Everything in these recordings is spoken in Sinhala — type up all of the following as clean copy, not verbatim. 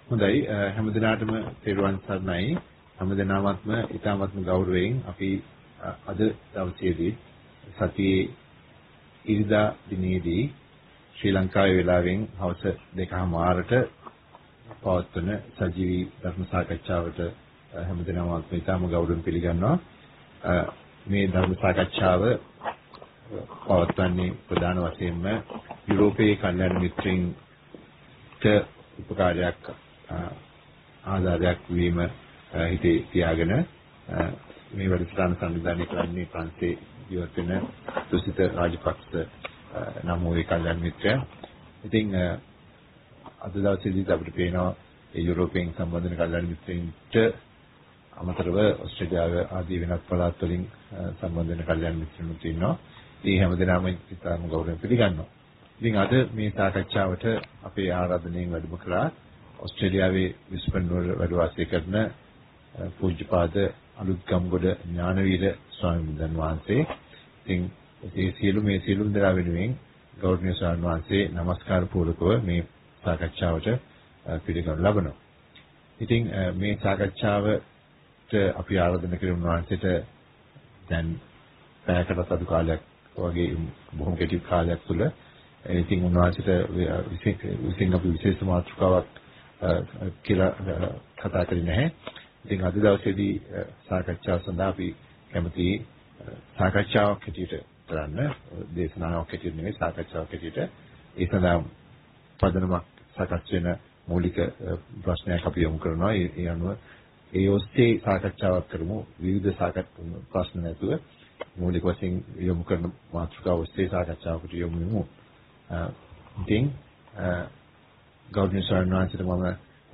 හොඳයි හැමදිනාටම තෙරුවන් සරණයි හැමදිනාමත්ම ඊටමත්ම ගෞරවයෙන් අපි අද දවසේදී සතියේ ඉරිදා දිනේදී ශ්‍රී ලංකාවේ වෙලාවෙන් හවස 2:00ට පවත්වන සජීවී ධර්ම සාකච්ඡාවට හැමදිනාමත්ම ඊටම ගෞරවයෙන් පිළිගන්නවා මේ ධර්ම සාකච්ඡාව පවත්වන්නේ ප්‍රධාන වශයෙන්ම යුරෝපයේ කල්යාණ මිත්‍රින්ට උපකාරයක් ආධාරයක් වීම හිතේ තියාගෙන මේ වැඩසටහන සංවිධානය කරන්නේ ප්‍රංශයේ ජීවත් වෙන දුසිත රාජපක්ෂ නම් වූ කල්යාණ මිත්‍රයා. ඉතින් අද දවසේදී අපිට පේනවා ඒ යුරෝපයෙන් සම්බන්ධ වෙන කල්යාණ මිත්‍රින්ට අමතරව ඕස්ට්‍රේලියාව ආදී වෙනත් පළාත් වලින් සම්බන්ධ වෙන කල්යාණ මිත්‍රුන්ට ඉන්නවා. ඒ හැමදෙනාම ඉතාම ගෞරවයෙන් පිළිගන්නවා. ඉතින් අද මේ සාකච්ඡාවට අපේ ආරාධනෙන් වැඩම කළා ඕස්ට්‍රේලියාවේ විස්පන් නුවර වැඩ වාසය කරන පූජ්‍යපාද අලුත්ගම්ගොඩ ඥානවීර ස්වාමීන් වහන්සේ. ඉතින් මේ සියලුම දෙනා වෙනුවෙන් ගෞරවනීය ස්වාමීන් වහන්සේ নমස්කාර පූර්වකව මේ සාකච්ඡාවට පිළිගනු ලබනවා. ඉතින් මේ සාකච්ඡාවට අපි ආරාධනා කරන වහන්සේට දැන් පැයකට අඩු කාලයක් වගේ බොහොම කෙටි කාලයක් තුළ ඉතින් උන්වහන්සේට විසින් අපි විශේෂ මාතෘකාවක් කියලා කතා කරන්නේ නැහැ. ඉතින් අද දවසේදී සාකච්ඡාව සඳහා අපි කැමති සාකච්ඡාවක් හැටියට කරන්න දේශනාවක් හැටියට නෙවෙයි සාකච්ඡාවක් හැටියට ඒ සඳහා පදනමක් සකස් වෙන මූලික ප්‍රශ්නයක් අපි යොමු කරනවා. ඒ අනුව ඒ ඔස්සේ සාකච්ඡාවක් කරමු. විවිධ ප්‍රශ්න නැතුව මූලික වශයෙන් යොමු කරන මාතෘකාව ඔස්සේ සාකච්ඡාවකට යොමු වෙමු. ඉතින් ගෞරවනීය ස්වාමීන් වහන්සේට මම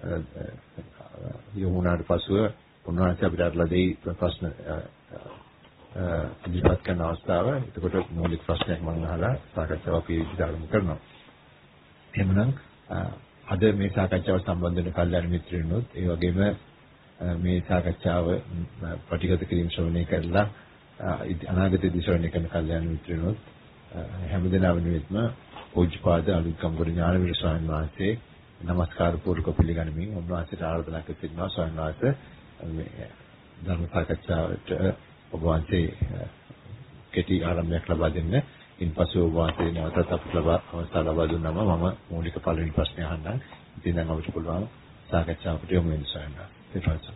යොමු වුණාට පසුව උන්වහන්සේ අපිට අරලා දෙයි ප්‍රශ්න ඉදිරිපත් කරන අවස්ථාව. එතකොට මූලික ප්‍රශ්නයක් මම අහලා සාකච්ඡාව අපි ඉදිරියට කරනවා. එහෙනම් අද මේ සාකච්ඡාව සම්බන්ධ වෙන කල්යාණ මිත්‍රයන්ොත් ඒ වගේම මේ සාකච්ඡාව ප්‍රතිගත කිරීම ශ්‍රවණය කරලා අනාගතයේදී ශ්‍රවණය කරන කල්යාණ මිත්‍රයන්ොත් හැමදෙනා වෙනුවෙන්ම පූජ්‍යපාද අලුත්ගම්ගොඩ ඥානවීර ස්වාමීන් වහන්සේ নমස්කාර පූර්වක පිළිගනිමින් උන්වහන්සේට ආරාධනා කර සිටිනවා. ස්වාමීන් වහන්සේ මේ ධර්ම සාකච්ඡාවට ඔබ වහන්සේ කෙටි ආරම්භයක් ලබා දෙන්න. ඉන්පසු ඔබ වහන්සේ නැවතත් අපිට අවස්ථාව ලබා දුන්නාම මම මූලික පළවෙනි ප්‍රශ්නය අහන්නම්. ඉතින් දැන් අපිට පුළුවන් සාකච්ඡාවට යොමු වෙන්න ස්වාමීන් වහන්සේ.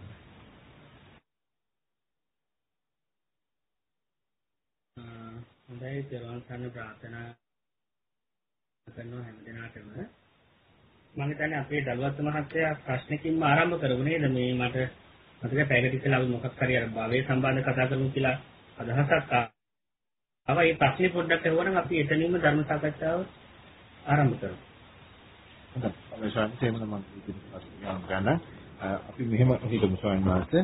හොඳයි තෙරුවන් සරණ ප්‍රාර්ථනා කරනවා හැමදෙනාටම. මම හිතන්නේ අපේ දලුවත් මහත්තයා ප්‍රශ්නකින්ම ආරම්භ කරුවේ නේද මේ මට මතක පැයකට ඉස්සෙල්ලා අපි මොකක් හරි අර භවයේ සම්බන්ධ කතා කරමු කියලා අදහසක් ආවා. ඒ ප්‍රශ්නේ පොඩ්ඩක් අහුවනම් අපි එතනින්ම ධර්ම සාකච්ඡාව ආරම්භ කරමු. හොඳයි ශාන්තියම මම ගන්න අපි මෙහෙම හිතමු ස්වාමීන් වහන්සේ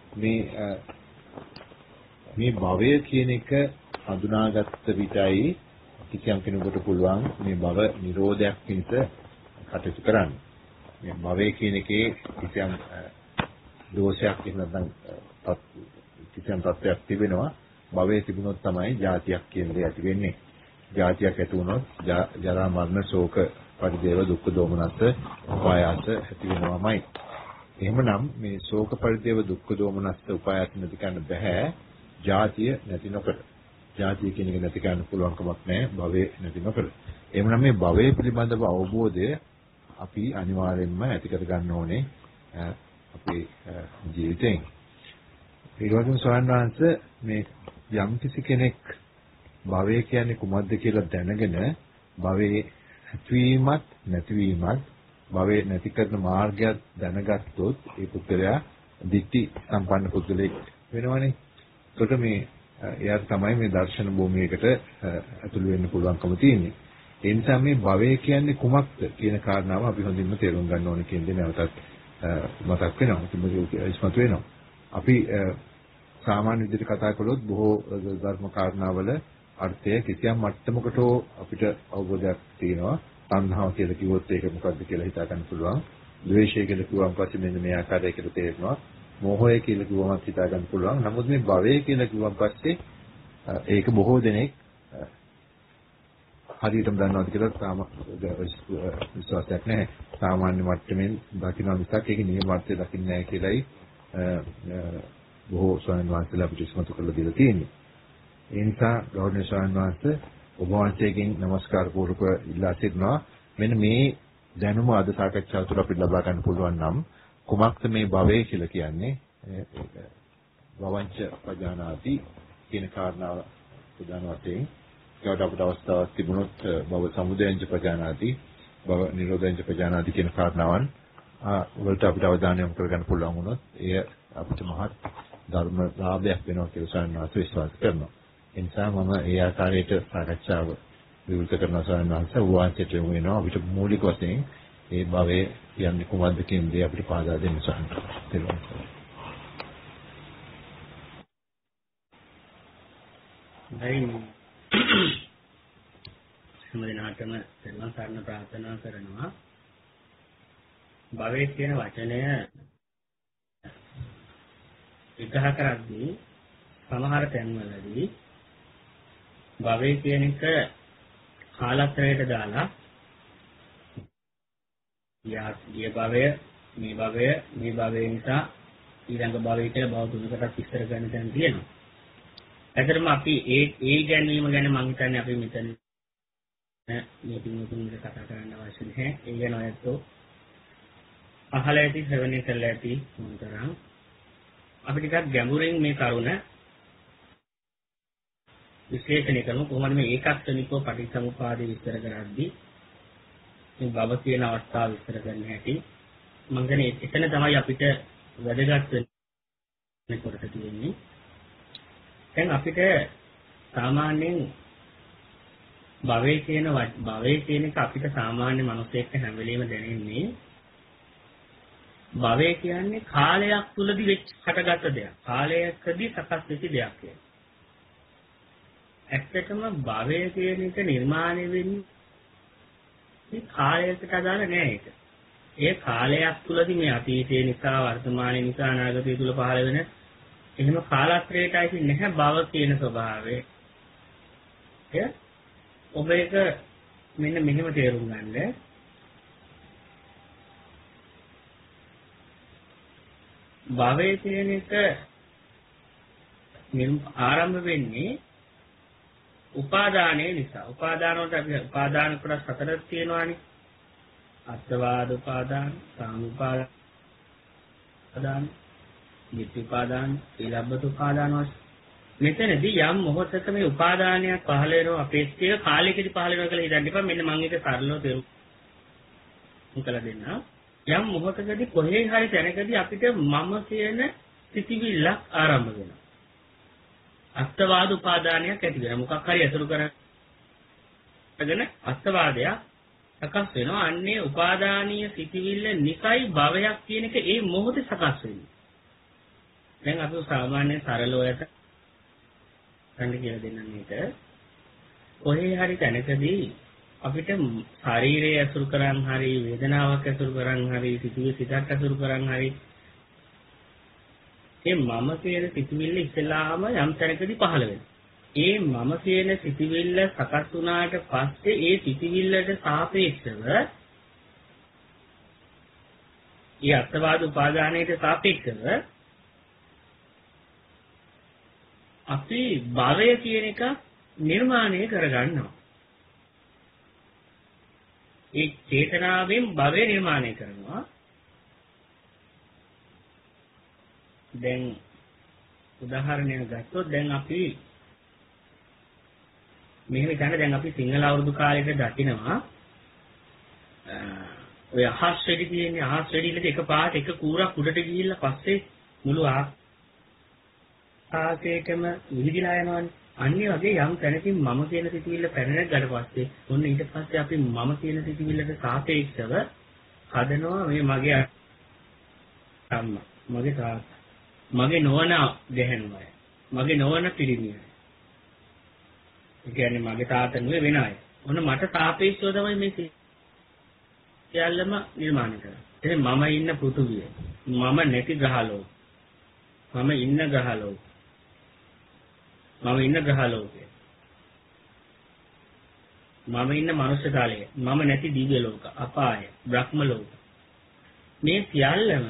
මේ භවය කියන එක හඳුනාගත්ත විටයි කිසියම් කෙනෙකුට පුළුවන් මේ භව නිරෝධයක් පිණිස කටයුතු කරන්න. මේ භවය කියන එකේ කිසියම් දෝෂයක් නැත්නම් කිසියම් තත්ත්වයක් තිබෙනවා. භවයේ තිබුණොත් තමයි ජාතියක් කියන දේ ඇති වෙන්නේ. ජාතියක් ඇති වුණොත් ජරා මරණ ශෝක පරිදේව දුක්ඛ දෝමනස්ස උපායාස ඇති වෙනවාමයි. එහෙමනම් මේ ශෝක පරිදේව දුක්ඛ දෝමනස්ස උපායාස නැති කරන්න බෑ. ජාතිය නැති නොකර. ජාතිය කියන එක නැති කරන්න පුළුවන් කමක් නැහැ භවයේ නැති නොකර. එහෙමනම් මේ භවයේ පිළිබඳව අවබෝධය අපි අනිවාර්යෙන්ම ඇති කර ගන්න ඕනේ අපේ ජීවිතයෙන්. ඒ වගේම ස්වාමීන් වහන්සේ මේ යම් කිසි කෙනෙක් භවය කියන්නේ කුමක්ද කියලා දැනගෙන භවයේ ඇතිවීමත් නැතිවීමත් භවයේ නැති කරන මාර්ගයක් දැනගත්තොත් ඒ පුද්ගලයා දිට්ඨි සම්පන්න පුද්ගලෙක් වෙනවනේ. ඒකට මේ එයාට තමයි මේ දර්ශන භූමියකට ඇතුළු වෙන්න පුළුවන්කම තියෙන්නේ. ඒ නිසා මේ භවය කියන්නේ කුමක්ද කියන කාරණාව අපි හොඳින්ම තේරුම් ගන්න ඕනේ කියන දේ නැවතත් මතක් වෙනවා. ඉස්මතු වෙනවා. අපි සාමාන්‍ය විදිහට කතා කළොත් බොහෝ ධර්ම කාරණාවල අර්ථය කිසියම් මට්ටමකට අපිට අවබෝධයක් තියෙනවා. තණ්හාව කියලා කිව්වොත් ඒක මොකක්ද කියලා හිතා ගන්න පුළුවන්. ද්වේෂය කියලා කිව්වම පස්සේ මෙන්න මේ ආකාරයකට තේරෙනවා. මෝහය කියලා කිව්වම හිතා ගන්න පුළුවන්. නමුත් මේ භවය කියලා කිව්වන් පස්සේ ඒක බොහෝ දෙනෙක් හරියටම දන්නවද කියලා තාම විශ්වාසයක් නැහැ. සාමාන්‍ය මට්ටමින් දකින්න මිසක් ඒක නියමත්වයේ දකින්නේ නැහැ කියලායි බොහෝ ස්වාමීන් වහන්සේලා අපිට ඉස්මතු කරලා දීලා තියෙන්නේ. ඒ නිසා ගෞරවනීය ස්වාමීන් වහන්සේ ඔබ වහන්සේගෙන් নমස්කාර පූර්වක ඉල්ලා සිටිනවා මෙන්න මේ දැනුම අද සාකච්ඡාව තුළ අපිට ලබා ගන්න පුළුවන් නම් කුමක්ද මේ භවය කියලා කියන්නේ භවංච පජානාති කියන කාරණාව ප්‍රධාන වශයෙන් ඒකට අපිට අවස්ථාවක් තිබුණොත් භව සමුදයංච පජානාති භව නිරෝධංච පජානාති කියන කාරණාවන් වලට අපිට අවධානය යොමු කරගන්න පුළුවන් වුණොත් එය අපිට මහත් ධර්ම ලාභයක් වෙනවා කියලා ස්වාමීන් වහන්සේ විශ්වාස කරනවා. ඒ නිසා මම ඒ ආකාරයට සාකච්ඡාව විවෘත කරන ස්වාමීන් වහන්සේ වහන්සේට යොමු වෙනවා අපිට මූලික වශයෙන් ඒ භවයේ කියන්නේ කුමක්ද කියන දේ අපිට පහදා දෙන්න ස්වාමීන් වහන්සේ. හැමදිනාටම සර්වන් සරණ ප්‍රාර්ථනා කරනවා. භවයේ කියන වචනය විග්‍රහ කරද්දී සමහර තැන්වලදී භවයේ කියන එක කාලත්‍රයට දාලා ගිය භවය මේ භවය නිසා ඊළඟ භවය කියලා භව තුනකට විස්තර කරන්න තැන් තියෙනවා. ඇත්තටම අපි ඒ ගැනීම ගැන මම හිතන්නේ අපි මෙතන මේ පින්වතුන්ට කතා කරන්න අවශ්‍ය නැහැ. ඒ ගැන ඔයත් අහලා ඇති ශ්‍රවණය කළා ඇති මොනතරම් අපි ටිකක් ගැඹුරින් මේ කරුණ විශ්ලේෂණය කරමු. කොහොමද මේ ඒකක්ෂණිකව පටිච්චසමුප්පාදේ විස්තර කරද්දී මේ භව කියන අවස්ථාව විස්තර කරන්න හැටි මම කියන්නේ එතන තමයි අපිට වැදගත් වෙන්නේ කොටස තියෙන්නේ. දැන් අපිට සාමාන්‍යයෙන් භවයේ කියන එක අපිට සාමාන්‍ය මිනිසෙක්ට හැම වෙලෙම දැනෙන්නේ භවය කියන්නේ කාලයක් තුලදී හටගත්ත දෙයක්. කාලයකදී සකස් වෙච්ච දෙයක් කියන්නේ. ඇත්තටම භවය කියන එක නිර්මාණය වෙන්නේ කාලයකට අදාළ නෑ ඒක. ඒ කාලයක් තුලදී මේ අතීතය නිසා වර්තමානය නිසා අනාගතය තුල පහළ වෙන එහෙම කාලත්‍රයට ඇති නැහැ භව කියන ස්වභාවය. ඔබ ඒක මෙන්න මෙහෙම තේරුම් ගන්න. භවය කියන එක ආරම්භ වෙන්නේ උපාදානයේ නිසා. උපාදාන වලට අපි උපාදාන කොටස් හතරක් තියෙනවානේ. අත්වාද උපාදාන, සාමුපාදාන, නිත්‍ය උපාදාන, ඊළබ්බත උපාදාන වශයෙන්. මෙතනදී යම් මොහොතක මේ උපාදානයක් පහළ වෙනවා අපේක්ෂිත කාලයකදී පහළ වෙනවා කියලා හිතන්න එපා. මෙන්න මම ඒක සරලව තේරුම් කළා දෙන්න. යම් මොහොතකදී කොහේ හරි තැනකදී අපිට මම කියන සිතිවිල්ලක් ආරම්භ වෙනවා. අත්වාද උපාදානයක් ඇති වෙනවා. මොකක් හරි අසුරු කරගෙන අත්වාදයක් සකස් වෙනවා. අන්නේ උපාදානීය සිතිවිල්ල නිසයි භවයක් කියන එක ඒ මොහොතේ සකස් වෙන්නේ. දැන් අපි සාමාන්‍ය සරලව ගන්න කියලා දෙන්නම් මේක. කොහේ හරි තැනකදී අපිට ශරීරය අසුරු කරන් හරි වේදනාවක් අසුරු කරන් හරි සිතුවිලි සිතක් අසුරු කරන් හරි ඒ මම කියන සිතුවිල්ල ඉස්සෙල්ලාම යම් තැනකදී පහළ වෙනවා. ඒ මම කියන සිතුවිල්ල සකස් වුණාට පස්සේ ඒ සිතුවිල්ලට සාපේක්ෂව ඒ අත්වාද උපාදානයට සාපේක්ෂව අපි භවය කියන එක නිර්මාණය කරගන්නවා. ඒ චේතනාවෙන් භවය නිර්මාණය කරනවා. දැන් උදාහරණයක් ගත්තොත් දැන් අපි මෙහෙම හිතන්න දැන් අපි සිංහල අවුරුදු කාලෙට දකිනවා ඔය අහස් වෙඩි තියෙන්නේ අහස් වෙඩිලක එක පාට එක කූරක් උඩට ගිහිල්ලා පස්සේ මුළු ආකාශයටම විහිදිලා යනවානේ. අන්නේ වගේ යම් තැනකින් මම කියන සිතුවිල්ල පැනනක් ගන්න පස්සේ ඔන්න ඊට පස්සේ අපි මම කියන සිතුවිල්ලට සාපේක්ෂව හදනවා මේ මගේ අම්මා, මගේ තාත්තා, මගේ නොවන ගැහැණුමයි, මගේ නොවන පිරිමියයි. ඒ කියන්නේ මගේ තාත්තා නෙවෙයි වෙන අය. ඔන්න මට සාපේක්ෂව තමයි මේ සියල්ලම නිර්මාණය කරන්නේ. එතන මම ඉන්න පෘථුවිය, මම නැති ග්‍රහලෝක, මම ඉන්න ග්‍රහලෝක, මම ඉන්න ග්‍රහලෝකය. මම ඉන්න මනුෂ්‍ය තලය, මම නැති දිව්‍ය ලෝක, අපාය, බ්‍රහ්ම ලෝක. මේ සියල්ලම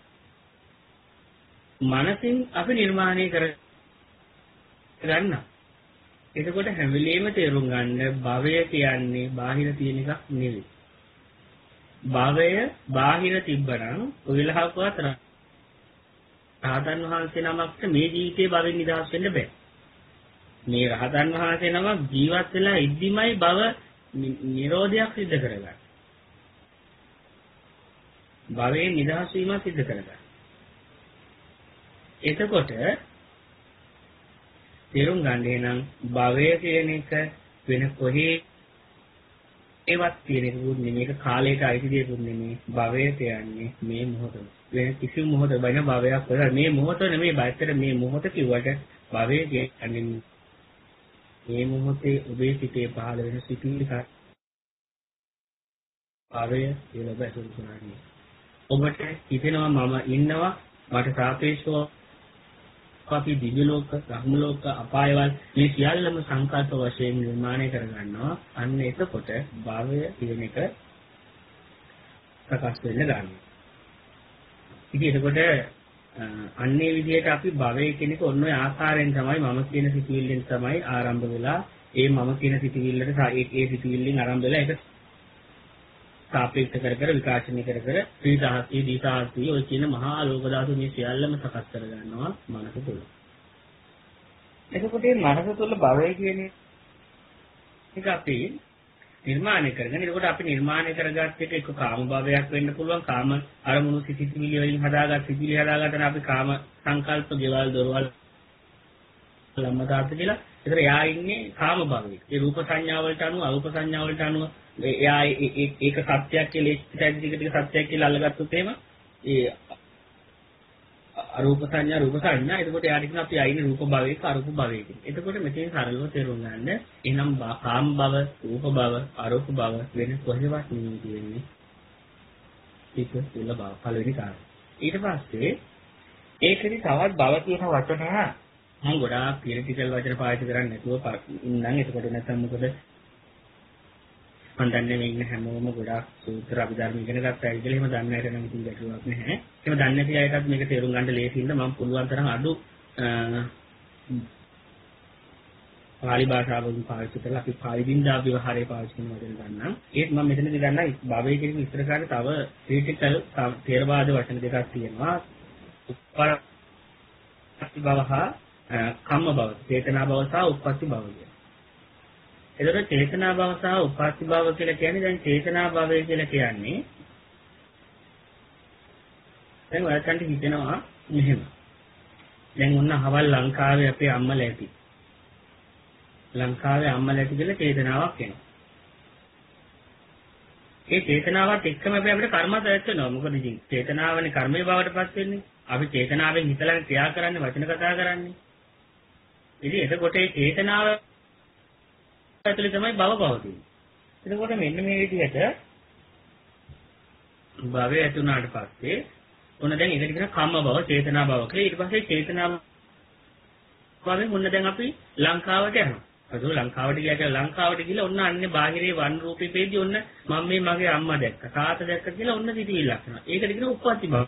මනසින් අපි නිර්මාණය කර ගන්න. එතකොට හැම වෙලෙම තේරුම් ගන්න භවය කියන්නේ බාහිර තියෙන එකක් නෙවෙයි. භවය බාහිර තිබ්බනම් ඔය වෙලාවකවත් රහතන් වහන්සේ නමකට මේ ජීවිතේ භවෙන් නිදහස් වෙන්න බෑ. මේ රහතන් වහන්සේ නමක් ජීවත් වෙලා ඉද්දිමයි භව නිරෝධයක් සිද්ධ කරගන්නේ. භවයෙන් නිදහස් වීම සිද්ධ කරගන්නේ. එතකොට තේරුම් ගන්න එනම් භවය කියන එක වෙන කොහේ ඒවත් තියෙන එකක් නෙමෙයි. මේක කාලයට අයිති දෙයක් නෙමෙයි. භවය කියන්නේ මේ මොහොත. වෙන කිසිම මොහොතක වෙන භවයක් වල මේ මොහොත නෙමෙයි. බයතර මේ මොහොත කිව්වට භවය කියන්නේ මේ මොහොතේ ඔබේ සිතේ පහළ වෙන සිතිවිලි භවය කියලා බැසුම් කරන්නේ. ඔබට හිතෙනවා මම ඉන්නවා මට සාපේක්ෂව අපි දිව්‍ය ලෝක, බ්‍රහ්ම ලෝක, අපායවල මේ සියල්ලම සංකල්ප වශයෙන් නිර්මාණය කරගන්නවා. අන්න එතකොට භවය කියන එක ප්‍රකාශ වෙන්න ගන්නවා. ඉතින් එතකොට අන්නේ විදිහට අපි භවය කියන එක ඔන්න ඔය ආකාරයෙන් තමයි මම කියන සිතුවිල්ලෙන් තමයි ආරම්භ වෙලා ඒ මම කියන සිතුවිල්ලට ඒ සිතුවිල්ලෙන් ආරම්භ වෙලා ඒක සාපේක්ෂ කර විකාශනය කර ත්‍රිසහස්‍රී දීසහස්‍රී ඔය කියන මහා ලෝක ධාතු මේ සියල්ලම සකස් කර ගන්නවා මනස තුළ. එතකොට මේ මනස තුළ භවය කියන එක අපි නිර්මාණය කරගෙන එතකොට අපි නිර්මාණය කරගත්ත එක කාම භවයක් වෙන්න පුළුවන්. කාම අරමුණු සිතිවිලි වලින් හදාගත් සිතිවිලි හදාගන්න අපි කාම සංකල්ප ගෙවල් දොරවල් ලම්මතාත් කියලා. ඒතර එයා ඉන්නේ කාම භවයේ. ඒ රූප සංඥා වලට අනුව අරූප සංඥා වලට අනුව එයා ඒක සත්‍යයක් කියලා ටික සත්‍යයක් කියලා අල්ලගත්තොත් එහෙම ඒ අරූප සංඥා රූප සංඥා එතකොට එයාට කියන අපි ආයිනේ රූප භවයක අරූප භවයක. එතකොට මෙතෙන් සරලව තේරුම් ගන්න එනම් කාම භව, රූප භව, අරූප භව වෙන කොහෙවත් නෙමෙයි කියන්නේ. ඒක තුල භව පළවෙනි කාරණා. ඊට පස්සේ ඒකෙදි තවත් භව කියන වචනය මම ගොඩාක් පිළිතිකල් වචන පාවිච්චි කරන්නේ නැතුව ඉන්නම්. එතකොට නැත්නම් මොකද මම දන්නේ මේ ඉන්න හැමෝම ගොඩාක් සූත්‍ර අභිධර්ම ඉගෙන ගත්තා කියලා එහෙම දන්නේ නැහැ නම් ඉතින් ගැටලුවක් නැහැ. එහෙම දන්නේ නැති අයටත් මේක තේරුම් ගන්න ලේසියින්ද මම පුළුවන් තරම් අඩු පාලි භාෂාවෙන් පාවිච්චි කරලා අපි පාලිදින්දා ව්‍යවහාරයේ පාවිච්චි කරන වචන ගන්නම්. ඒත් මම මෙතනදී ගන්න භවය කියන විස්තර කරන්නේ තව ක්‍රිටිකල් තේරවාද වචන දෙකක් තියෙනවා. උප්පත්ති භව හා කම්ම භව, චේතනා භව සහ උප්පත්ති භව කියන. එතකොට චේතනා භව සහ උප්පත්ති භව කියලා කියන්නේ දැන් චේතනා භවය කියලා කියන්නේ දැන් ඔයයන්ට හිතෙනවා මෙහෙම. දැන් ඔන්න අහවල් ලංකාවේ අපේ අම්මලා ඇති. ලංකාවේ අම්මලා ඇති කියලා චේතනාවක් එනවා. ඒ චේතනාවත් එක්කම අපිට කර්මත් ඇත් වෙනවා. මොකද ඉතින් චේතනාවනේ කර්මයේ බවට පත් වෙන්නේ. අපි චේතනාවෙන් හිතලා ක්‍රියා කරන්නේ, වචන කතා කරන්නේ. ඉතින් එතකොට ඒ චේතනාව ඇතුලේ තමයි භව පවතින්නේ. එතකොට මෙන්න මේ විදිහට භවය ඇති වුණාට පස්සේ ඔන්න දැන් ඒකට කියන කම්ම භව, චේතනා භව කියලා. ඊට පස්සේ චේතනා භවෙන් ඔන්න දැන් අපි ලංකාවට යනවා. ඒක ලංකාවට ගිහලා ඔන්න අන්නේ බාහිරේ වන් රූපේ පෙද්දී ඔන්න මම මේ මගේ අම්මා දැක්ක, තාත්තා දැක්ක කියලා ඔන්න සිතිවිල්ලක් වෙනවා. ඒකට කියන උප්පත්ති භව.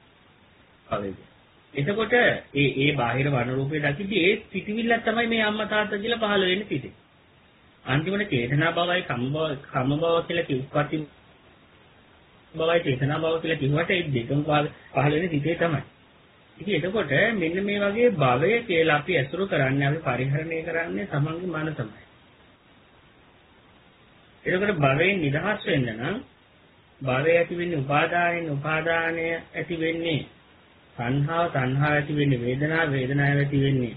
එතකොට ඒ බාහිර වන් රූපේ දැක්කදී ඒ සිතිවිල්ලක් තමයි මේ අම්මා තාත්තා කියලා පහළ වෙන්නේ සිටේ. අන්තිමට චේතනා භවයි කම්ම භව කියලා කිව්පත්ති භවයි චේතනා භව කියලා කිව්වට ඒ දෙකම පහළ වෙන්නේ සිටේ තමයි. ඉතින් එතකොට මෙන්න මේ වගේ භවය කියලා අපි අසුරු කරන්නේ අපි පරිහරණය කරන්නේ තමන්ගේ මන තමයි. එතකොට භවයෙන් නිදහස් වෙන්න නම් භවය ඇති වෙන්නේ උපාදානය ඇති වෙන්නේ සංහාව ඇති වෙන්නේ වේදනාව ඇති වෙන්නේ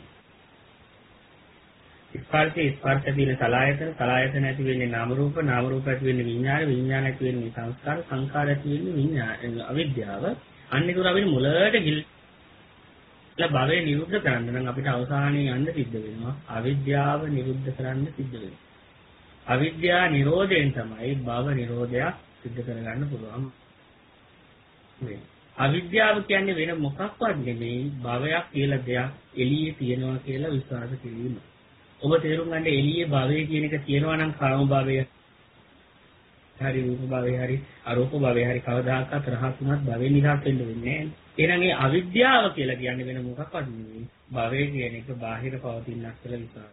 ස්පර්ශ තියෙන සලආයතන ඇති වෙන්නේ නාම රූප ඇති වෙන්නේ විඥාන ඇති වෙන්නේ සංස්කාර ඇති වෙන්නේ අවිද්‍යාව. අනිකුර අපිට මුලට ගිහිල්ලා භවය නිරුද්ධ කරන්න නම් අපිට අවසානයේ යන්න සිද්ධ වෙනවා. අවිද්‍යාව නිරුද්ධ කරන්න සිද්ධ වෙනවා. අවිද්‍යා නිරෝධයෙන් තමයි භව නිරෝධයක් සිද්ධ කරගන්න පුළුවන් වෙන්නේ. අවිද්‍යාව කියන්නේ වෙන මොකක්වත් නෙමෙයි භවයක් කියලා දෙයක් එළියේ තියෙනවා කියලා විශ්වාස කිරීම. ඔබ තේරුම් ගන්න එළියේ භවය කියන එක තියෙනවා නම් කාම භවය හරි රූප භවය හරි අරූප භවය හරි කවදාකවත් රහත් වුණත් භවෙ නිරාත් වෙන්න වෙන්නේ නැහැ. එහෙනම් ඒ අවිද්‍යාව කියලා කියන්නේ වෙන මොකක්වත් නෙවෙයි. භවය කියන එක බාහිර පවතිනක් කියලා විශ්වාස.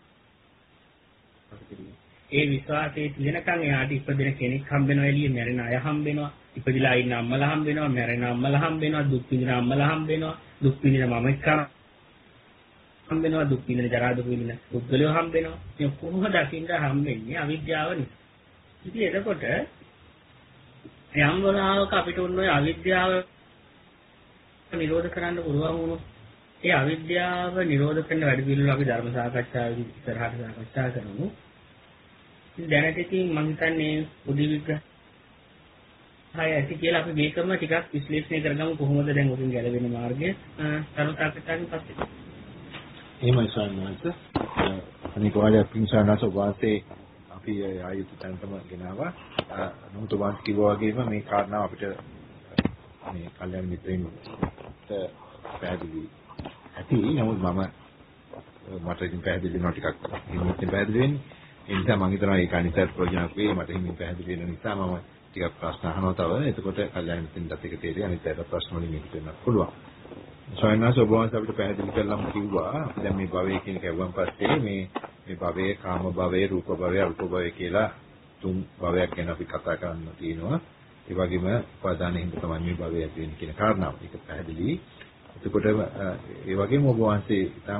ඒ විශ්වාසයේ තියෙනකන් එයාට ඉපදෙන කෙනෙක් හම්බ වෙනවා එළියේ මැරෙන අය හම්බ වෙනවා. ඉපදිලා ඉන්න අම්මලා හම්බ වෙනවා, මැරෙන අම්මලා හම්බ වෙනවා, දුක් විඳින අම්මලා හම්බ වෙනවා, දුක් විඳින මම එක්ක හම්බ වෙනවා, දුක් විඳින ජරා දුක් විඳින පුද්ගලයෝ හම්බ වෙනවා. මේ කොහොමද දකින්න හම්බ වෙන්නේ? අවිද්‍යාව නිසා. ඉතින් එතකොට යම් වෙලාවක අපිට උන් ඔය අවිද්‍යාව නිරෝධ කරන්න පුළුවන් වුණොත් ඒ අවිද්‍යාව නිරෝධ කරන වැඩ පිළිවෙල අපි ධර්ම සාකච්ඡාවෙන් ඉස්සරහට සාකච්ඡා කරමු. ඉතින් දැනට ඉතින් මම හිතන්නේ පොඩි විග්‍රහය ඇති කියලා අපි මේකම ටිකක් විශ්ලේෂණය කරගමු කොහොමද දැන් උකින් ගැලවෙන මාර්ගය ධර්ම සාකච්ඡාවෙන් පස්සේ. එහෙමයි සාන්නස. අනික වාගේ පින්සානස වාසේ අපි ආයුතු තැනටම ගෙනාවා. නමුත් වාස් කිව්වා වගේම මේ කාරණාව අපිට මේ කල්යනා මිත්‍රයින්ට පැහැදිලි ඇති. නමුත් මට ඉතින් පැහැදිලි වෙනවා ටිකක් හිමින් පැහැදිලි වෙන්නේ. ඒ නිසා මම හිතනවා ඒක අනිතර ප්‍රයෝජනක් වෙයි. මට හිමින් පැහැදිලි වෙන නිසා මම ටිකක් ප්‍රශ්න අහනවා තව. එතකොට කල්යනා මිත්‍රින්ටත් ඒක තේරෙයි. අනිතර ප්‍රශ්න වලින් මේක දෙන්න පුළුවන්. සොයනස ඔබ වහන්සේ අපිට පැහැදිලි කරලම කිව්වා අපි දැන් මේ භවය කියන එක ඇහුවන් පස්සේ මේ භවයේ කාම භවයේ රූප භවයේ අරූප භවයේ කියලා තුන් භවයක් ගැන අපි කතා කරන්න තියෙනවා. ඒ වගේම උපාදානෙ හින්දා තමයි මේ භවය ඇති වෙන්නේ කියන කාරණාව. ඒක පැහැදිලි. එතකොට ඒ වගේම ඔබ වහන්සේ ඊටම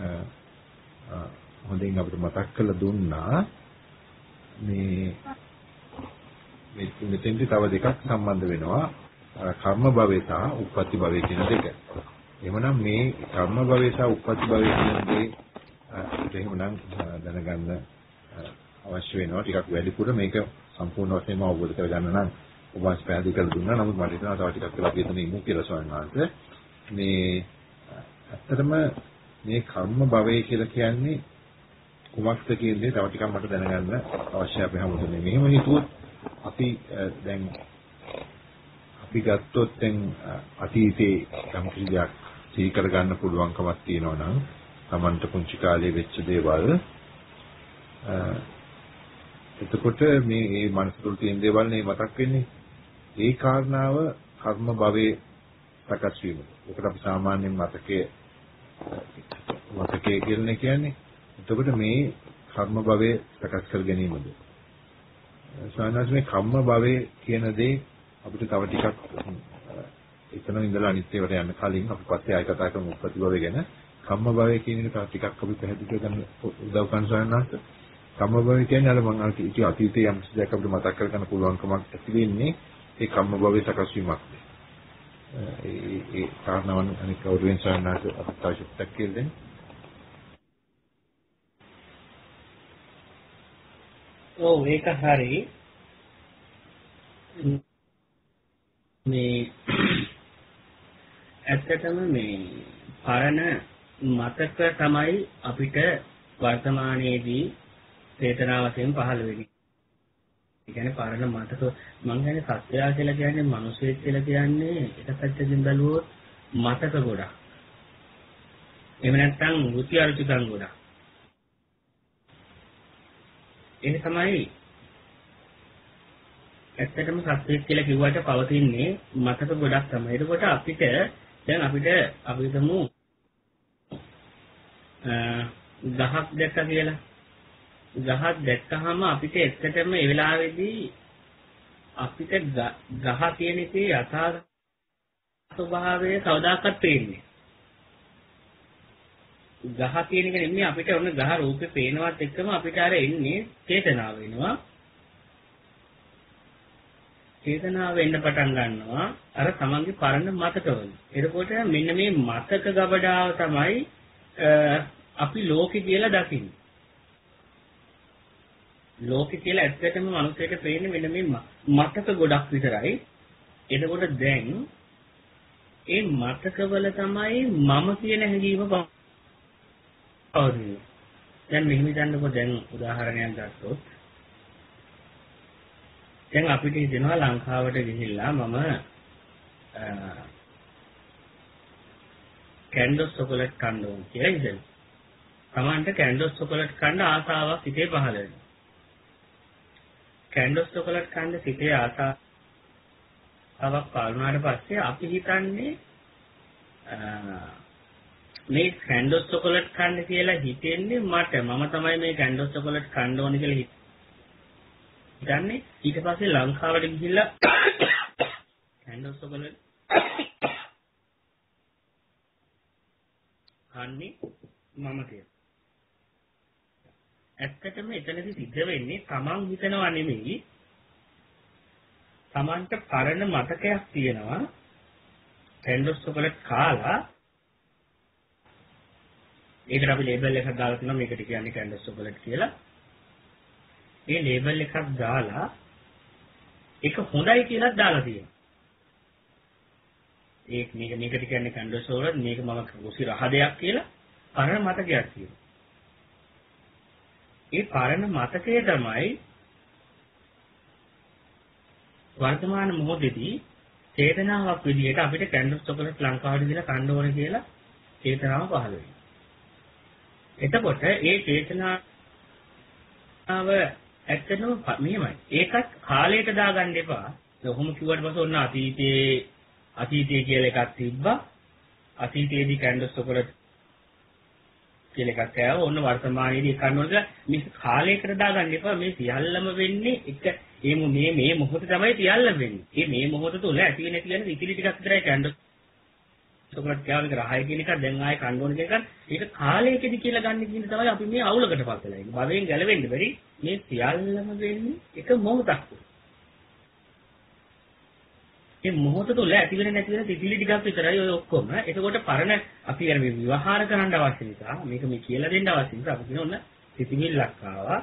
හොඳින් අපිට මතක් කරලා දුන්නා මේ මෙතෙන්දි තව දෙකක් සම්බන්ධ වෙනවා. කර්ම භවය සහ උප්පත්ති භවය කියන දෙක. එහෙමනම් මේ කර්ම භවය සහ උප්පත්ති භවය කියන දේ එහෙමනම් දැනගන්න අවශ්‍ය වෙනවා. ටිකක් වැඩිපුර මේක සම්පූර්ණ වශයෙන්ම අවබෝධ කරගන්න නම් ඔබ වහන්සේ පැහැදිලි කරලා දුන්නා. නමුත් මට හිතෙනවා තව ටිකක් වෙලා අපි එතන ඉමු කියලා ස්වාමීන් වහන්සේ. මේ ඇත්තටම මේ කර්ම භවය කියලා කියන්නේ කුමක්ද කියන දේ තව ටිකක් මට දැනගන්න අවශ්‍යයි අපි හැමෝටම. මෙහෙම හිතුවොත් අපි දැන් අපි ගත්තොත් දැන් අතීතේ යම් කිසියක් සිහි කරගන්න පුළුවන්කමක් තියෙනවා නම් Tamanට පුංචි කාලේ වෙච්ච දේවල් එතකොට මේ මනස තුළ තියෙන දේවල් නේ මතක් වෙන්නේ. ඒ කාරණාව කර්ම භවයේ සකස් වීම. ඒකට අපි සාමාන්‍යයෙන් මතකයේ කියලා කියන්නේ. එතකොට මේ කර්ම භවයේ සකස් කර ගැනීමද. සාමාන්‍යයෙන් මේ කම්ම භවයේ කියන දේ අපිට තව ටිකක් එතන ඉඳලා අනිත් ඒවාට යන්න කලින් අපි පස්සේ ආයෙ කතා කරමු උපත් භවය ගැන. කම්ම භවය කියන එක තව ටිකක් අපි පැහැදිලි කරගන්න උදව් කරන සයන්නාත්. කම්ම භවය කියන්නේ අර මම අතීතයේ යම් කිසි දෙයක් අපිට මතක් කරගන්න පුළුවන්කමක් ඇති වෙන්නේ ඒ කම්ම භවයේ සකස් වීමක්. ඒ කාරණාවන් අනිත් කවුරුන් සයන්නාත් අපිට අවශ්‍යතාවක් කියලා දෙන්න. ඔව් ඒක හරි. මේ ඇත්තටම මේ පරණ මතක තමයි අපිට වර්තමානයේදී චේතනා වශයෙන් පහළ වෙන්නේ. ඒ කියන්නේ පරණ මතක මම කියන්නේ සත්‍යය කියලා කියන්නේ මිනිසෙක් කියලා කියන්නේ එක පැත්තකින් බැලුවොත් මතක ගොඩක්. එහෙම නැත්නම් රුචි අරුචිකම් ගොඩක්. ඒක තමයි ඇත්තටම සත්‍යයක් කියලා කිව්වට පවතින්නේ මතක ගොඩක් තමයි. ඒකකොට අපිට අපි හිතමු ගහක් දැක්කා කියලා. ගහක් දැක්කහම අපිට ඇත්තටම ඒ වෙලාවේදී අපිට ගහ කියන එකේ යථා ස්වභාවය කවදාකවත් පේන්නේ. ගහ කියන එක නෙමෙයි අපිට ඔන්න ගහ රූපේ පේනවත් එක්කම අපිට අර එන්නේ චේතනාව වෙනවා. චේතනාව වෙන්න පටන් ගන්නවා අර තමන්ගේ පරණ මතකවල. එතකොට මෙන්න මේ මතක ගබඩාව තමයි අපි ලෝකෙ කියලා දකින්නේ. ලෝකෙ කියලා ඇත්තටම මනුස්සයට පේන්නේ මෙන්න මේ මතක ගොඩක් විතරයි. එතකොට දැන් ඒ මතකවල තමයි මම කියන හැඟීම පවතින්නේ. දැන් මෙහෙම හිතන්නකෝ දැන් උදාහරණයක් ගත්තොත් දැන් අපිට හිතෙනවා ලංකාවට ගිහිල්ලා මම කැන්ඩල් චොකලට් කන්න ඕන කියලා හිතෙනවා. Tamanට කැන්ඩල්ස් චොකලට් කන්න ආසාවක් සිතේ පහළ වෙනවා. කැන්ඩල්ස් චොකලට් කන්න සිතේ ආසාවක් පහළ වුණාට පස්සේ අපි හිතන්නේ මේ කැන්ඩල්ස් චොකලට් කන්න කියලා හිතෙන්නේ මට මම තමයි මේ කැන්ඩල්ස් චොකලට් කන්න ඕනේ කියලා හිතන්නේ. ඊට පස්සේ ලංකාවට ගිහිල්ලා කැන්ඩල්ස් චොකලට් කන්නේ මම කියලා. ඇත්තටම එතනදී සිද්ධ වෙන්නේ තමන් හිතනවා නෙමෙයි. තමන්ට පරණ මතකයක් තියෙනවා. කැන්ඩල්ස් චොකලට් කාලා ඒකට අපි ලේබල් එකක් දාලා තියෙනවා මේකට කියන්නේ කැන්ඩල්ස් චොකලට් කියලා. ඒ ලේබල් එකක් දාලා ඒක හොඳයි කියලා දාලා තියෙනවා. මේකට කියන්නේ කැන්ඩල්ස් චොකලට් මේක මම කුසි රහ දෙයක් කියලා පරණ මතකයක් තියෙනවා. ඒ පරණ මතකය තමයි වර්තමාන මොහොතේදී චේතනාවක් විදිහට අපිට කැන්ඩල්ස් චොකලට් ලංකාවට ගිහලා කන්න ඕනේ කියලා චේතනාව පහළ වෙනවා. එතකොට ඒ චේතනාව ඇත්තටම මෙහෙමයි. ඒකත් කාලයට දාගන්න එපා. ඔහොම කිව්වට පස්සේ ඔන්න අතීතයේ කියලා එකක් තිබ්බා. අතීතයේදී කැන්ඩල්ස් චොකලට් කියලා එකක් ආවා. ඔන්න වර්තමානයේදී කන්න ඕන කියලා මේ කාලයකට දාගන්න එපා. මේ සියල්ලම වෙන්නේ එක මේ මොහොත තමයි සියල්ලම වෙන්නේ. මේ මොහොත තුල ඇති වෙන නැති වෙන ඉතිරි ටිකක් විතරයි කැන්ඩල්ස් චොකලට් කෑවක රහයි කියන එක දැන් ආයේ කන්න ඕන කියන එක ඒක කාලයකදී කියලා ගන්න කියන තමයි අපි මේ අවුලකටපත් වෙලා ඉන්නේ. භවයෙන් ගැලවෙන්න බැරි මේ සියල්ලම වෙන්නේ එක මොහොතක්. මේ මොහොත තුල ඇති වෙන නැති වෙන තිතිලි ටිකක් විතරයි ඔය ඔක්කොම. එතකොට පරණ අපි අර විවහාර කරන්න අවශ්‍ය නිසා මේක මේ කියලා දෙන්න අවශ්‍ය නිසා අපි කියන ඔන්න සිතිවිල්ලක් ආවා.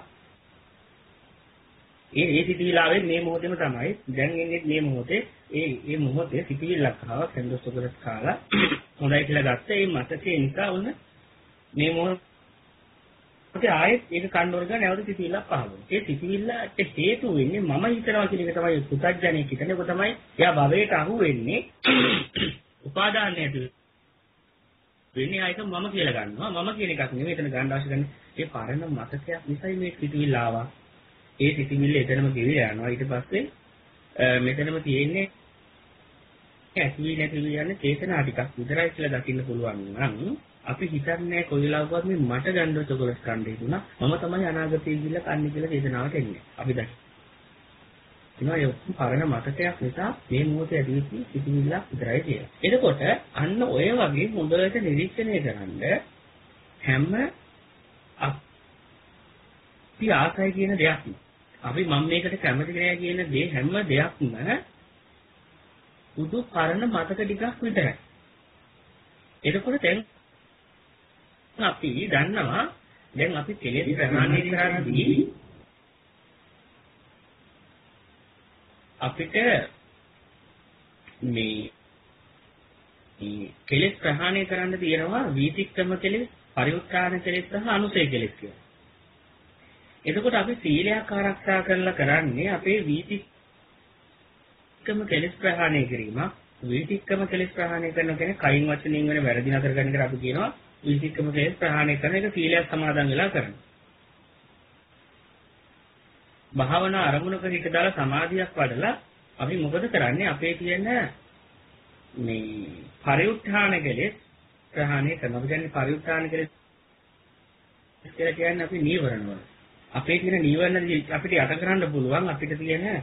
ඒ සිතිවිලාවේ මේ මොහොතේම තමයි දැන් ඉන්නේ මේ මොහොතේ ඒ මොහොතේ සිතිවිල්ලක් ආවා කැන්ඩල්ස් චොකලට් කාලා හොඳයි කියලා ගත්ත ඒ මතකේ නිසා ඔන්න මේ මොහොතේ ආයෙත් ඒක කන්න ඕන ගා නැවත සිතිවිල්ලක් පහළ වෙනවා. ඒ සිතිවිල්ලට හේතු වෙන්නේ මම හිතනවා කියන එක තමයි පුතග්ජනෙක් හිතන්නේ. ඒක තමයි එයා භවයට අහු වෙන්නේ උපාදානයට වෙන්නේ ආයක මම කියලා ගන්නවා. මම කියන එකක් නෙවෙයි එතන ගන්න අවශ්‍ය කරන්නේ. ඒ පරණ මතකයක් නිසා මේ සිතිවිල්ල ආවා. ඒ සිතිවිල්ල එතනම ගෙවිලා යනවා. ඊට පස්සේ මෙතනම තියෙන්නේ ඇතිවි නැතිවි යන චේතනා ටිකක් විතරයි කියලා දකින්න පුළුවන් නම් අපි හිතන්නේ කොයි වෙලාවකවත් මේ මට ගන්න චොකලට් කන්න හිතුණා මම තමයි අනාගතයේ ගිහිල්ලා කන්නේ කියලා චේතනාවට එන්නේ. අපි දකිනවා ඒ පරණ මතකයක් නිසා මේ මොහොතේ ඇතිවෙච්ච සිතිවිල්ලක් විතරයි කියලා. එතකොට අන්න ඔය වගේ හොඳට නිරීක්ෂණය කරන්න හැම අපි ආසයි කියන දෙයක්ම අපි මම මේකට කැමති නෑ කියන දේ හැම දෙයක්ම උදු පරණ මතක ටිකක් විතරයි. එතකොට දැන් අපි දන්නවා දැන් අපි කෙලෙස් ප්‍රහාණය කරද්දී අපිට මේ කෙලෙස් ප්‍රහාණය කරන්න තියෙනවා වීතික්‍රම කෙලෙස්, පරිඋත්ථාන කෙලෙස් සහ අනුසය කෙලෙස් කියලා. එතකොට අපි සීලයක් ආරක්ෂා කරලා කරන්නේ අපේ වීතික්‍රම කෙලෙස් ප්‍රහාණය කිරීම. වීතික්‍රම කෙලෙස් ප්‍රහාණය කරන කෙනෙක් කයින් වචනෙන් වෙන වැරදි නතර කරන එක අපි කියනවා වීතික්‍රම කෙලෙස් ප්‍රහාණය කරන එක සීලයක් සමාදන් වෙලා කරනවා. භාවනා අරමුණක හිත දාලා සමාධියක් වඩලා අපි මොකද කරන්නේ? අපේ තියෙන මේ පරිඋත්ථාන කෙලෙස් ප්‍රහාණය කරනවා. අපි කියන්නේ පරිඋත්ථාන කෙලෙස් කියලා කියන්නේ අපි නීවරණ වල. අපේ තියෙන නීවරණ අපිට යට කරන්න පුළුවන් අපිට තියෙන මේ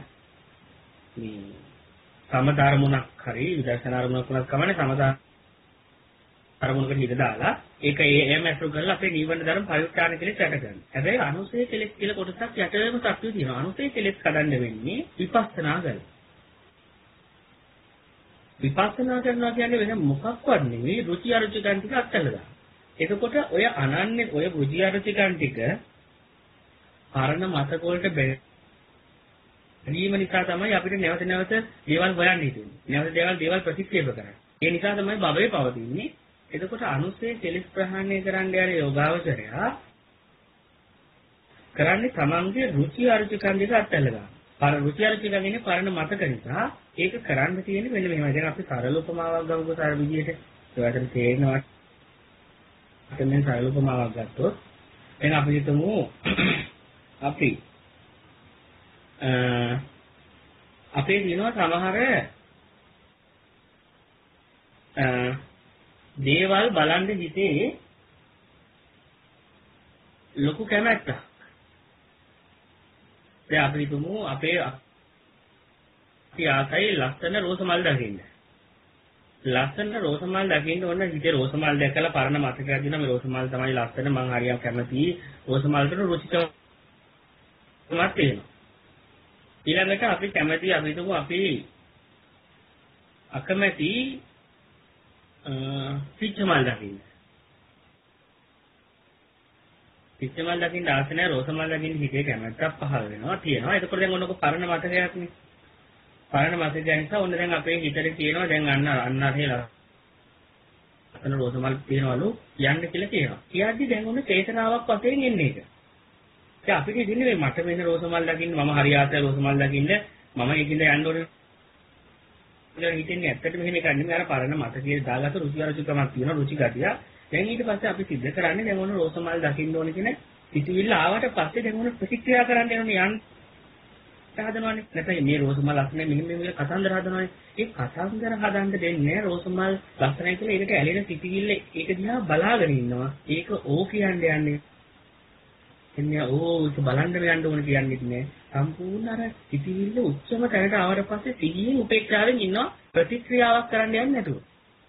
සමධර්මුණක් හරි විදර්ශනා අරමුණක් වුණත් කමන්නේ සමධර්මුණකට හිත දාලා ඒක එයම අසුර කරලා අපේ නීවරණ ධර්ම පරිඋත්ථාන කෙලෙස් යට කරනවා. හැබැයි අනුසය කෙලෙස් කියලා කොටසක් යටේම තත්ත්වය තියෙනවා. අනුසය කෙලෙස් කඩන්න වෙන්නේ විපස්සනා කරලා. විපස්සනා කරනවා කියන්නේ වෙන මොකක්වත් නෙවෙයි රුචි අරුචිකන් ටික අත්හැරලා. එතකොට ඔය අනන්නේ ඔය රුචි අරුචිකන් ටික පරණ මතක වලට බැඳීම නිසා තමයි අපිට නැවත නැවත දේවල් හොයන්න හිතෙන්නේ. නැවත දේවල් ප්‍රතික්ෂේප කරන්නේ. ඒ නිසා තමයි භවයේ පවතින්නේ. එතකොට අනුසය කෙලෙස් ප්‍රහාණය කරන්න යන යෝගාවචරයා කරන්නේ තමන්ගේ රුචි අරුචිකන් දෙක අත්හැරලා. රුචි අරුචිකන් ඉන්නේ පරණ මතක නිසා ඒක කරන්න තියෙන්නේ මෙන්න මෙහෙමයි. දැන් අපි සරල උපමාවක් ගමුකෝ සාර විදියට. ඒකට තේරෙනවා දැන් සරල උපමාවක් ගත්තොත් දැන් අපි හිතමු අපි අපේ දිනවා සමහර දේවල් බලන් හිතේ ලොකු කැමැත්තක්. දැන් අපි හිතමු අපි ආසයි ලස්සන රෝස මල් දකින්න. ලස්සන රෝස මල් දකින්න ඕන හිතේ රෝස මල් දැකලා පරණ මතකයක් දිනවා මේ රෝස මල් තමයි ලස්සන මං හරියට කැමතියි. රෝස මල්ට රුචිකමක් තියෙනවා. ඊළඟට අපි කැමති අපි හිතමු අපි අකමැති පිච්ච මල් දකින්න. පිච්ච මල් දකින්න ආස නැහැ රෝස මල් දකින්න හිතේ කැමැත්තක් පහළ වෙනවා තියෙනවා. එතකොට දැන් ඔන්නක පරණ මතකයක්නේ. පරණ මතකයක් නිසා ඔන්න දැන් අපේ හිතේ තියෙනවා දැන් අන්න හේලා අතන රෝස මල් තියනවලු යන්න කියලා කියනවා. කියද්දි දැන් ඔන්න චේතනාවක් වශයෙන් එන්නේ ඒක. දැන් අපිට ඉන්නේ මේ මට වෙන රෝස මල් දකින්න මම හරියට රෝස මල් දකින්න මම ඒකින්ද යන්න ඕනේ. ඒක හිතන්නේ ඇත්තටම මෙහෙම එකක් නෙමෙයි අර පරණ මතකයේ දාගත්ත රුචි අරුචිකමක් තියෙනවා රුචි ගතිය. දැන් ඊට පස්සේ අපි සිද්ධ කරන්නේ දැන් ඔන්න රෝස මල් දකින්න ඕනේ කියන සිතුවිල්ල ආවට පස්සේ දැන් ඔන්න ප්‍රතික්‍රියා කරන්න යනවා යන්න හදනවානේ. නැත්නම් මේ රෝස මල් ලස්සනයි මෙහෙම මේ කතන්දර හදනවානේ. ඒ කතන්දර හදන්න දෙන්නේ රෝස මල් ලස්සනයි කියලා ඒකට ඇලෙන සිතුවිල්ල ඒක දිහා බලාගෙන ඉන්නවා. ඒක ඕ කියන්නේ යන්නේ. එන්නේ ඕ ඒක බලන්න යන්න ඕන කියන්නේ නෑ. සම්පූර්ණ අර සිතුවිල්ල උච්චම තැනට ආවට පස්සේ සිහියෙන් උපේක්ෂාවෙන් ඉන්නවා ප්‍රතික්‍රියාවක් කරන්න යන්නේ නැතුව.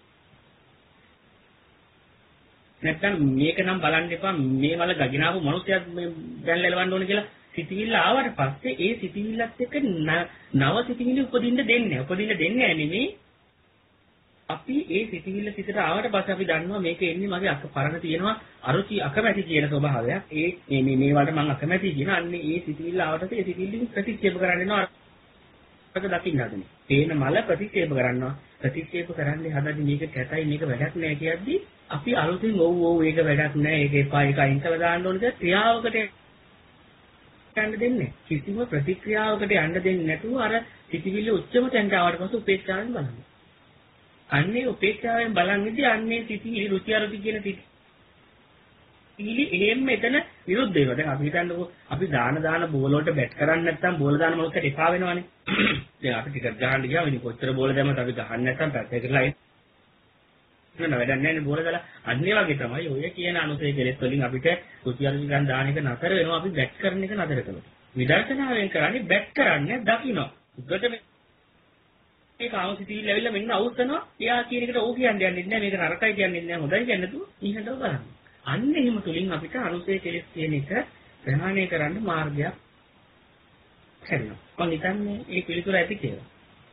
නැත්තම් මේක නම් බලන්න එපා මේ වල ගගිනාපු මිනිස්සුත් දැන් ලැබවන්න ඕන කියලා සිතිවිල්ල ආවට පස්සේ ඒ සිතිවිල්ලත් එක්ක නව සිතිවිලි උපදින්න දෙන්නේ. උපදින්න දෙන්නේ නෙමෙයි. අපි ඒ සිතිවිල්ල සිතට ආවට පස්සේ අපි දන්නවා මේක එන්නේ මගේ පරණ තියෙනවා අරුචි අකමැති කියන ස්වභාවයක්. ඒ මේ වලට මම අකමැති කියන අන්නේ ඒ සිතිවිල්ල ආවට පස්සේ ඒ සිතිවිල්ල ප්‍රතික්ෂේප කරන්න යනවා. අරක දකින්න හදන්නේ. තේන මල ප්‍රතික්ෂේප කරනවා. ප්‍රතික්ෂේප කරන්නේ හදන්නේ මේක කැතයි මේක වැඩක් නෑ කියද්දි අපි අලුතින් ඔව් ඒක වැඩක් නෑ ඒක එපා ඒක අයින් කරලා දාන්න ඕනේ කියලා ක්‍රියාවකට යන්න දෙන්නේ. කිසිම ප්‍රතික්‍රියාවකට යන්න දෙන්නේ නැතුව අර සිතිවිල්ල උච්චම තැනට ආවට පස්සේ උපේක්ෂාවෙන් බලන්න. අන්නේ උපේක්ෂාවෙන් බලන්නේදී අන්නේ සිතිවිලි රුචි අරුචි කියන සිතිවිලි එහෙම එතන විරුද්ධ වෙනවා. දැන් අපි හිතන්නකෝ අපි දාන බෝල වලට බැට් කරන්නේ නැත්නම් බෝල දාන මොකක්ද එපා වෙනවනේ. දැන් අපි ටිකක් ගහන්න ගියාම ඉතින් කොච්චර බෝල දැම්මත් අපි ගහන්න නැත්නම් පැත්තකටලා නෑ වැඩක් නෑනේ බෝල දාලා අන්නේ වගේ තමයි ඔය කියන අනුසය කෙලෙස් වලින් අපිට රුචි අරුචි ගන්න දාන එක නතර වෙනවා අපි බැට් කරන එක නතර කළොත්. විදර්ශනාවෙන් කරන්නේ බැට් කරන්නේ දකින්න. උගට මේක ආවසිතිවිල්ල ඇවිල්ලා මෙන්න අවුස්සනවා. එයා කියන එකට ඕක කියන්නේ නැහැ. මේක නරකයි කියන්නේ නැහැ. හොඳයි කියන්නේ නැතුව ඊහඬව බලන්න. අන්න එහෙම තුලින් අපිට අනුසය කෙලෙස් කියන එක ප්‍රහාණය කරන්න මාර්ගයක් හැදෙනවා. මම හිතන්නේ ඒ පිළිතුර ඇති කියලා.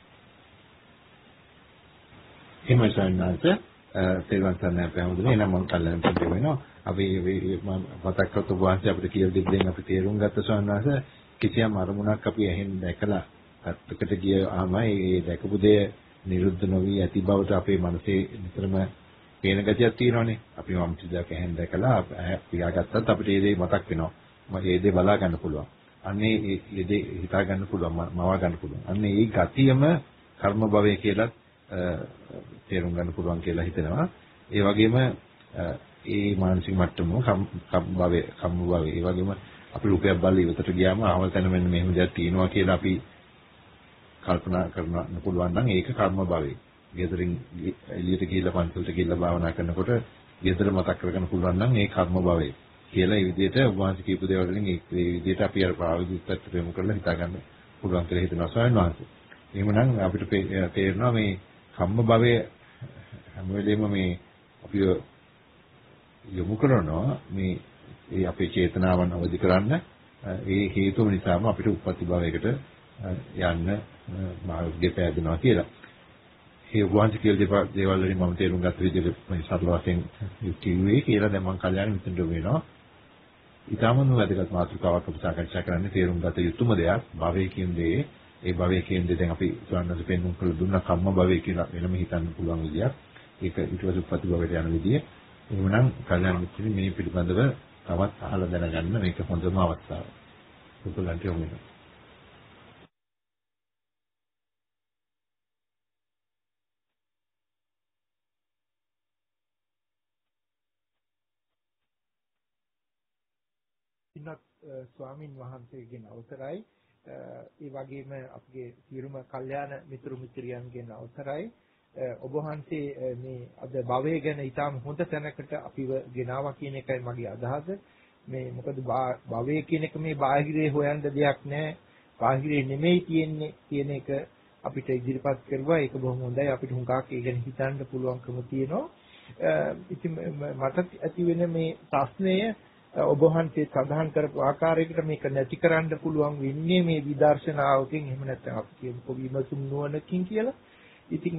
එහෙමයි සන්නස තේරුම් ගන්න අපේ හැමෝටම එනම් මම කල්ලාන පොඩ්ඩ වෙනවා. අපි මතක් කරත් ඔබවහන්සේ අපිට කියලා දෙන්න අපි තේරුම් ගත්ත සන්නස කිසියම් අරමුණක් අපි ඇහෙන් දැකලා අත්කට ගියාම ඒ දැකපු දේ නිරුද්ධ නොවි ඇති බවට අපේ මනසේ නිතරම පේන ගතියක් තියෙනවානේ. අපි වම් සිදක් ඇහෙන් දැකලා පියාගත්තත් අපිට ඒ දේ මතක් වෙනවා. ඒ දේ බලා ගන්න පුළුවන්. අන්නේ ඒ දේ හිතා ගන්න පුළුවන්, මවා ගන්න පුළුවන්. අන්නේ ඒ ගතියම කර්ම භවය කියලා තේරුම් ගන්න පුළුවන් කියලා හිතනවා. ඒ වගේම ඒ මානසික මට්ටම කම්ම භවය ඒ වගේම අපි රූපයක් බලලා ඉවතට ගියාම ආවල් තැන මෙන්න මෙහෙම දෙයක් තියෙනවා කියලා අපි කල්පනා කරන්න පුළුවන් නම් ඒක කර්ම භවය. ගෙදරින් එළියට ගිහිල්ලා පන්සලට ගිහිල්ලා භාවනා කරනකොට ගෙදර මතක් කරගන්න පුළුවන් නම් ඒ කර්ම භවය කියලා ඒ විදිහට වහන්සේ කියපු දේවල් වලින් ඒ විදිහට අපි අර ප්‍රායෝගික පැත්තට යොමු කරලා හිතා ගන්න පුළුවන් කියලා හිතනවා ස්වාමීන් වහන්සේ. එහෙමනම් අපිට තේරෙනවා මේ කම්ම භවය හැම වෙලෙම මේ අපි යොමු කරනවා මේ අපේ චේතනාවන් අවදි කරන්න ඒ හේතුව නිසාම අපිට උප්පත්ති භවයකට යන්න මාර්ගය පෑදෙනවා කියලා. ඒ වහන්සේ කියලා දේවල් වලින් මම තේරුම් ගත්ත විදිහට මේ සරල වශයෙන් කිව්වේ කියලා දැන් මම කල්යාණ මිත්‍රෙන්ට වෙනවා. ඊටමම වැදගත් මාතෘකාවක් අපි සාකච්ඡා කරන්නේ තේරුම් ගත යුතුම දෙයක් භවයේ කියන දේ. ඒ භවයේ කියන දේ දැන් අපි සවන්නස පෙන්වන්න කළ දුන්නා කම්ම භවයේ කියලා වෙනම හිතන්න පුළුවන් විදියක්. ඒක ඊට පස්සේ උප්පත්ති භවයට යන විදිය. එහෙමනම් කල්යාණ මිත්‍රෙනි මේ පිළිබඳව තවත් අහලා දැනගන්න මේක හොඳම අවස්ථාව. ඔයගොල්ලන්ට යොමු වෙනවා. ඉන්නත් ස්වාමින් වහන්සේගෙන් අවසරයි ඒ වගේම අපගේ සියලුම කල්යාණ මිතුරු මිත්‍රයන්ගෙන් අවසරයි ඔබ වහන්සේ මේ අද භවය ගැන ඊටාම හොඳ තැනකට අපිව ගෙනාවා කියන එකයි මගේ අදහස මේ මොකද භවය කියන එක මේ බාහිරේ හොයන්න දෙයක් නෑ බාහිරේ නෙමෙයි තියෙන්නේ කියන එක අපිට ඉදිරිපත් කරුවා ඒක බොහොම හොඳයි අපිට හුඟක් ඒ ගැන හිතන්න පුළුවන්කම තියෙනවා ඉතින් මට ඇති වෙන මේ ප්‍රශ්නය ඔබ වහන්සේ සඳහන් කරපු ආකාරයකට මේක නැති කරන්න පුළුවන් වෙන්නේ මේ විදර්ශනාවකින් එහෙම නැත්නම් අපි කියමුකෝ විමසුම් නුවණකින් කියලා. ඉතින්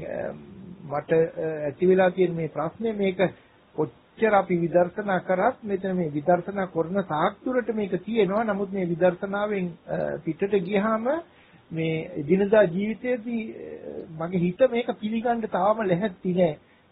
මට ඇති වෙලා තියෙන මේ ප්‍රශ්නේ මේක කොච්චර අපි විදර්ශනා කරත් මෙතන මේ විදර්ශනා කරන සාක්ෂුරට මේක තියෙනවා. නමුත් මේ විදර්ශනාවෙන් පිටට ගියාම මේ දිනදා ජීවිතයේදී මගේ හිත මේක පිළිගන්න තාම ලැහැත්ති නෑ.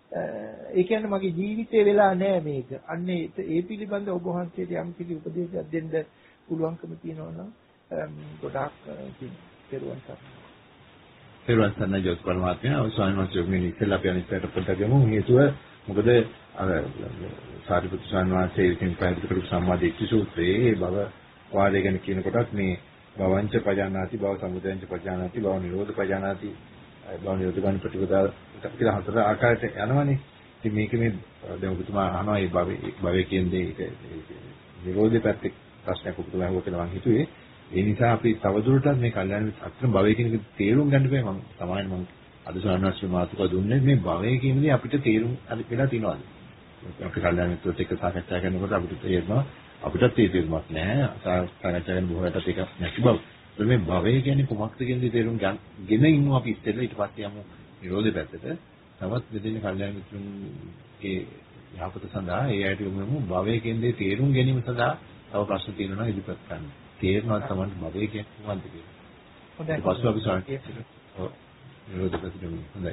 ඒ කියන්නේ මගේ ජීවිතේ වෙලා නෑ මේක. අන්න ඒ පිළිබඳ ඔබ වහන්සේට යම් කිසි උපදේශයක් දෙන්න පුළුවන්කම තියෙනවා නම් ගොඩාක් පෙරවන් කරනවා. පෙරවන් කරන ජෝස්පල් මහත්මයා ස්වාමීන් වහන්සේ මේ ඉස්සෙල්ලා අපි අනිත් පැයට පොඩ්ඩක් ගමු. හේතුව මොකද අර සාරිපුත්‍ර ස්වාමීන් වහන්සේ විසින් පැහැදිලි කරපු සම්මාදිට්ඨි සූත්‍රයේ බව වාදය ගැන කියන කොටත් මේ භවංච පජානාති භව සමුදයංච පජානාති භව නිරෝධ පජානාති භව නිරෝධ ගන්න ප්‍රතිපදා කියලා හතර ආකාරයට යනවනේ. ඉතින් මේක මේ දැන් ඔබතුමා අහනවා මේ භවය කියන්නේ ඒක නිරෝධය පැත්තේ ප්‍රශ්නයක් ඔබතුමා අහුවා කියලා මම හිතුවේ. ඒ නිසා අපි තවදුරටත් මේ කල්යාණ අත්‍තරම භවය කියන එක තේරුම් ගන්න බෑ. මම සමාන මම අද සාරණාස්ත්‍ර මාතෘකාව දුන්නේ මේ භවය කියන්නේ අපිට තේරුම් වෙලා තියෙනවද? අපි කල්යාණ මිත්‍රත් එක්ක සාකච්ඡා කරනකොට අපිට තේරෙනවා අපිටත් ඒ තේරුමක් නැහැ. සාකච්ඡා කරන බොහෝටත් ඒක නැති බව. මේ භවය කියන්නේ කොහොමද කියන්නේ තේරුම් ගෙන ඉන්නවා අපි ඉස්සෙල්ලා ඊට පස්සේ යමු නිරෝධය පැත්තට. තවත් දෙදින කල්යාණ මිත්‍රුන්ගේ යහපත සඳහා ඒ ඇයිට යොමු භවය කියන්නේ තේරුම් ගැනීම සඳහා තව ප්‍රශ්න තියෙනවා ඉදිරිපත් කරන්න. තේරෙනවා තමයි භවය කියන්නේ මොකක්ද කියලා. හොඳයි. පස්සේ අපි සාකච්ඡා ඔව් නිරෝධ පැත්තට යමු. හොඳයි.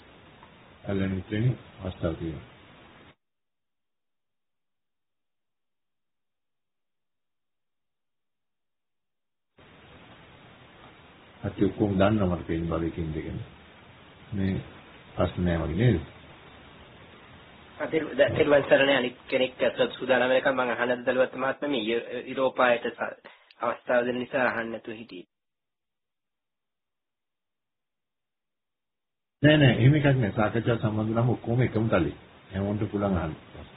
කල්යාණ මිත්‍රයනි අවස්ථාව තියෙනවා. අපි ඔක්කොම දන්නවා මට පේන භවය කියන දෙකම. මේ ප්‍රශ්න නෑ වගේ නේද? අතිරුවන් සරණේ අනිත් කෙනෙක් අතට සූදානම් වෙනකම් මම අහන්නද දලුවත් මහත්මයා මේ යුරෝපායට අවස්ථාව දෙන නිසා අහන්න නැතුව හිටියේ. නෑ එහෙම එකක් නෑ. සාකච්ඡා සම්බන්ධ නම් ඔක්කොම එකම තලෙ. හැමෝටම පුළුවන් අහන්න.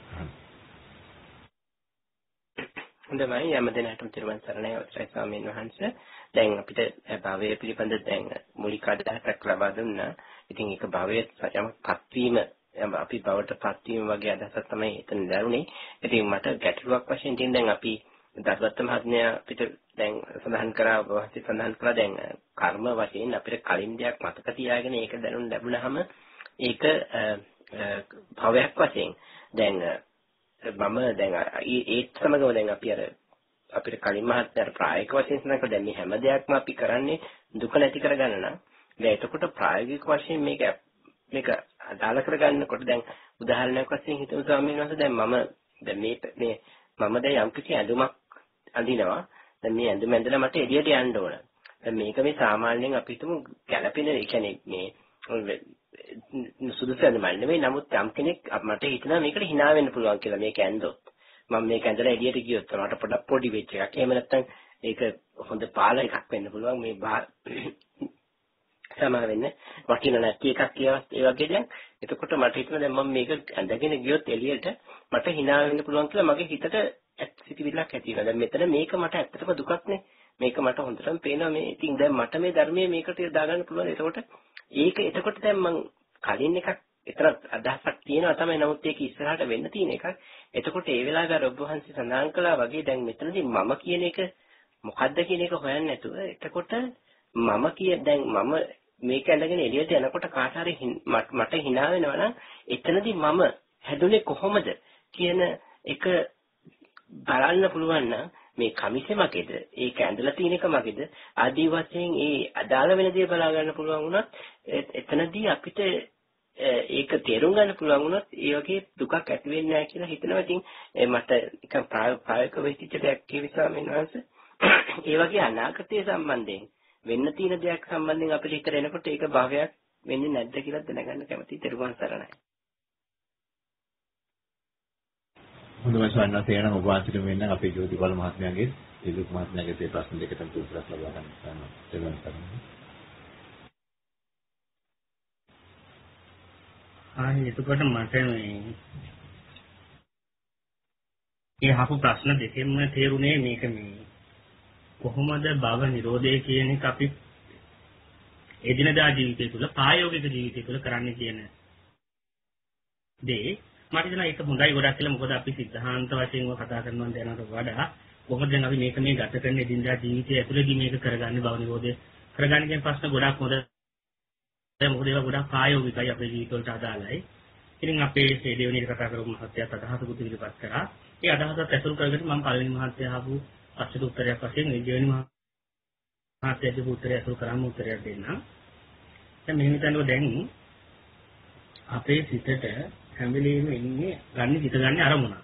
හොඳයි යම දෙනාටම තිරුවන් සරණයි අවසරයි ස්වාමීන් වහන්සේ. දැන් අපිට භවය පිළිබඳ දැන් මූලික අදහසක් ලබා දුන්නා. ඉතින් ඒක භවයේ යමපත් වීම අපි බවට පත්වීම වගේ අදහසක් තමයි එතන දැනුනේ. ඉතින් මට ගැටලුවක් වශයෙන් තියෙන දැන් අපි දරුවත් මහත්මයා අපිට දැන් සඳහන් කරා වාස්ති සඳහන් කළා දැන් කර්ම වශයෙන් අපිට කලින් දෙයක් මතක තියාගෙන ඒක දැනුම් ලැබුණාම ඒක භවයක් වශයෙන් දැන් මම දැන් ඒත් සමගම දැන් අපි අර අපිට කලින් මහත්මයාට ප්‍රායෝගික වශයෙන් සඳහන් කළා දැන් මේ හැම දෙයක්ම අපි කරන්නේ දුක නැති කරගන්න නම් දැන් එතකොට ප්‍රායෝගික වශයෙන් මේක අදාළ කරගන්නකොට දැන් උදාහරණයක් වශයෙන් හිතමු ස්වාමීන් වහන්සේ දැන් මම දැන් මේ මම දැන් යම්කිසි ඇඳුමක් අඳිනවා දැන් මේ ඇඳුම ඇඳලා මට එළියට යන්න ඕන දැන් මේක මේ සාමාන්‍යයෙන් අපි හිතමු ගැළපෙන ඒ කියන්නේ මේ සුදුසු ඇඳුමක් නෙමෙයි නමුත් යම් කෙනෙක් මට හිතනවා මේකට hina වෙන්න පුළුවන් කියලා මේක ඇඳොත් මම මේක ඇඳලා එළියට ගියොත් මට පොඩක් පොඩි වෙච්ච එකක් එහෙම නැත්නම් ඒක හොඳ පාළ එකක් වෙන්න පුළුවන් මේ සමාන වෙන්නේ වටින නැති එකක් කියලා ඒ වගේ දැන් එතකොට මට හිතෙනවා දැන් මම මේක ඇඳගෙන ගියොත් එළියට මට hina වෙන්න පුළුවන් කියලා මගේ හිතට සිතිවිල්ලක් ඇති වෙනවා. දැන් මෙතන මේක මට ඇත්තටම දුකක් නේ. මේක මට හොඳටම පේනවා මේ ඉතින් දැන් මට මේ ධර්මයේ මේකට දාගන්න පුළුවන්. එතකොට දැන් මං කලින් එකක් එතන අදහසක් තියෙනවා තමයි. නමුත් ඒක ඉස්සරහට වෙන්න තියෙන එකක්. එතකොට ඒ වෙලාවේ අර ඔබ වහන්සේ සඳහන් කළා වගේ දැන් මෙතනදී මම කියන එක මොකද්ද කියන එක හොයන්නේ නැතුව එතකොට දැන් මම මේක ඇඳගෙන එළියට යනකොට කාට හරි මට hina වෙනවා නම් එතනදී මම හැදුනේ කොහොමද කියන එක බලන්න පුළුවන් නම් මේ කමිසේ මගේද ඒක ඇඳලා තියෙන එක මගේද ආදී වශයෙන් ඒ අදාළ වෙන දේ බලා ගන්න පුළුවන් වුණත් එතනදී අපිට ඒක තේරුම් ගන්න පුළුවන් වුණත් ඒ වගේ දුකක් ඇති වෙන්නේ නැහැ කියලා හිතනවා. ඉතින් මට නිකන් ප්‍රායෝගික වෙච්ච දෙයක් කියවිසා මේ වහන්සේ ඒ වගේ අනාගතය සම්බන්ධයෙන් වෙන්න තියෙන දෙයක් සම්බන්ධයෙන් අපිට හිතට එනකොට ඒක භවයක් වෙන්නේ නැද්ද කියලා දැනගන්න කැමතියි. ත්‍රිවන් සරණයි. හොඳම ස්වාමීන් වහන්සේ එනම් ඔබ වහන්සේට මෙන්න අපේ ජෝතිපාල මහත්මයාගේ ඉදුක් මහත්මයාගේ මේ ප්‍රශ්න දෙකටම උත්තරයක් ලබා ගන්න ගන්නවා. එතකොට මට මේ අහපු ප්‍රශ්න දෙකෙන්ම තේරුනේ මේක මේ කොහොමද භව නිරෝධය කියන එක අපි එදිනදා ජීවිතය තුළ ප්‍රායෝගික ජීවිතය තුළ කරන්න කියන දේ මට හිතෙනවා ඒක හොඳයි ගොඩක් කියලා. මොකද අපි සිද්ධාන්ත වශයෙන්ම කතා කරනවා දැනට වඩා කොහොමද දැන් අපි මේක මේ ගත කරන එදිනදා ජීවිතය ඇතුළේදී මේක කරගන්නේ භව නිරෝධය කරගන්න කියන ප්‍රශ්න ගොඩක් හොඳ. මොකද ඒවා ගොඩක් ප්‍රායෝගිකයි අපේ ජීවිතවලට අදාළයි. ඉතින් අපේ දෙවෙනි කතා කරපු මහත්තයාත් අදහසකුත් ඉදිරිපත් කරා. ඒ අදහසත් ඇසුරු කරගෙන මම පළවෙනි මහත්තයා අහපු ප්‍රශ්නට උත්තරයක් වශයෙන් මේ දෙවෙනි මහත්තයාගේ උත්තරය ඇසුරු කරාම උත්තරයක් දෙන්නම්. දැන් මෙහෙම හිතන්නකෝ දැන් අපේ සිතට හැම වෙලෙම ඉන්නේ සිත ගන්න අරමුණක්.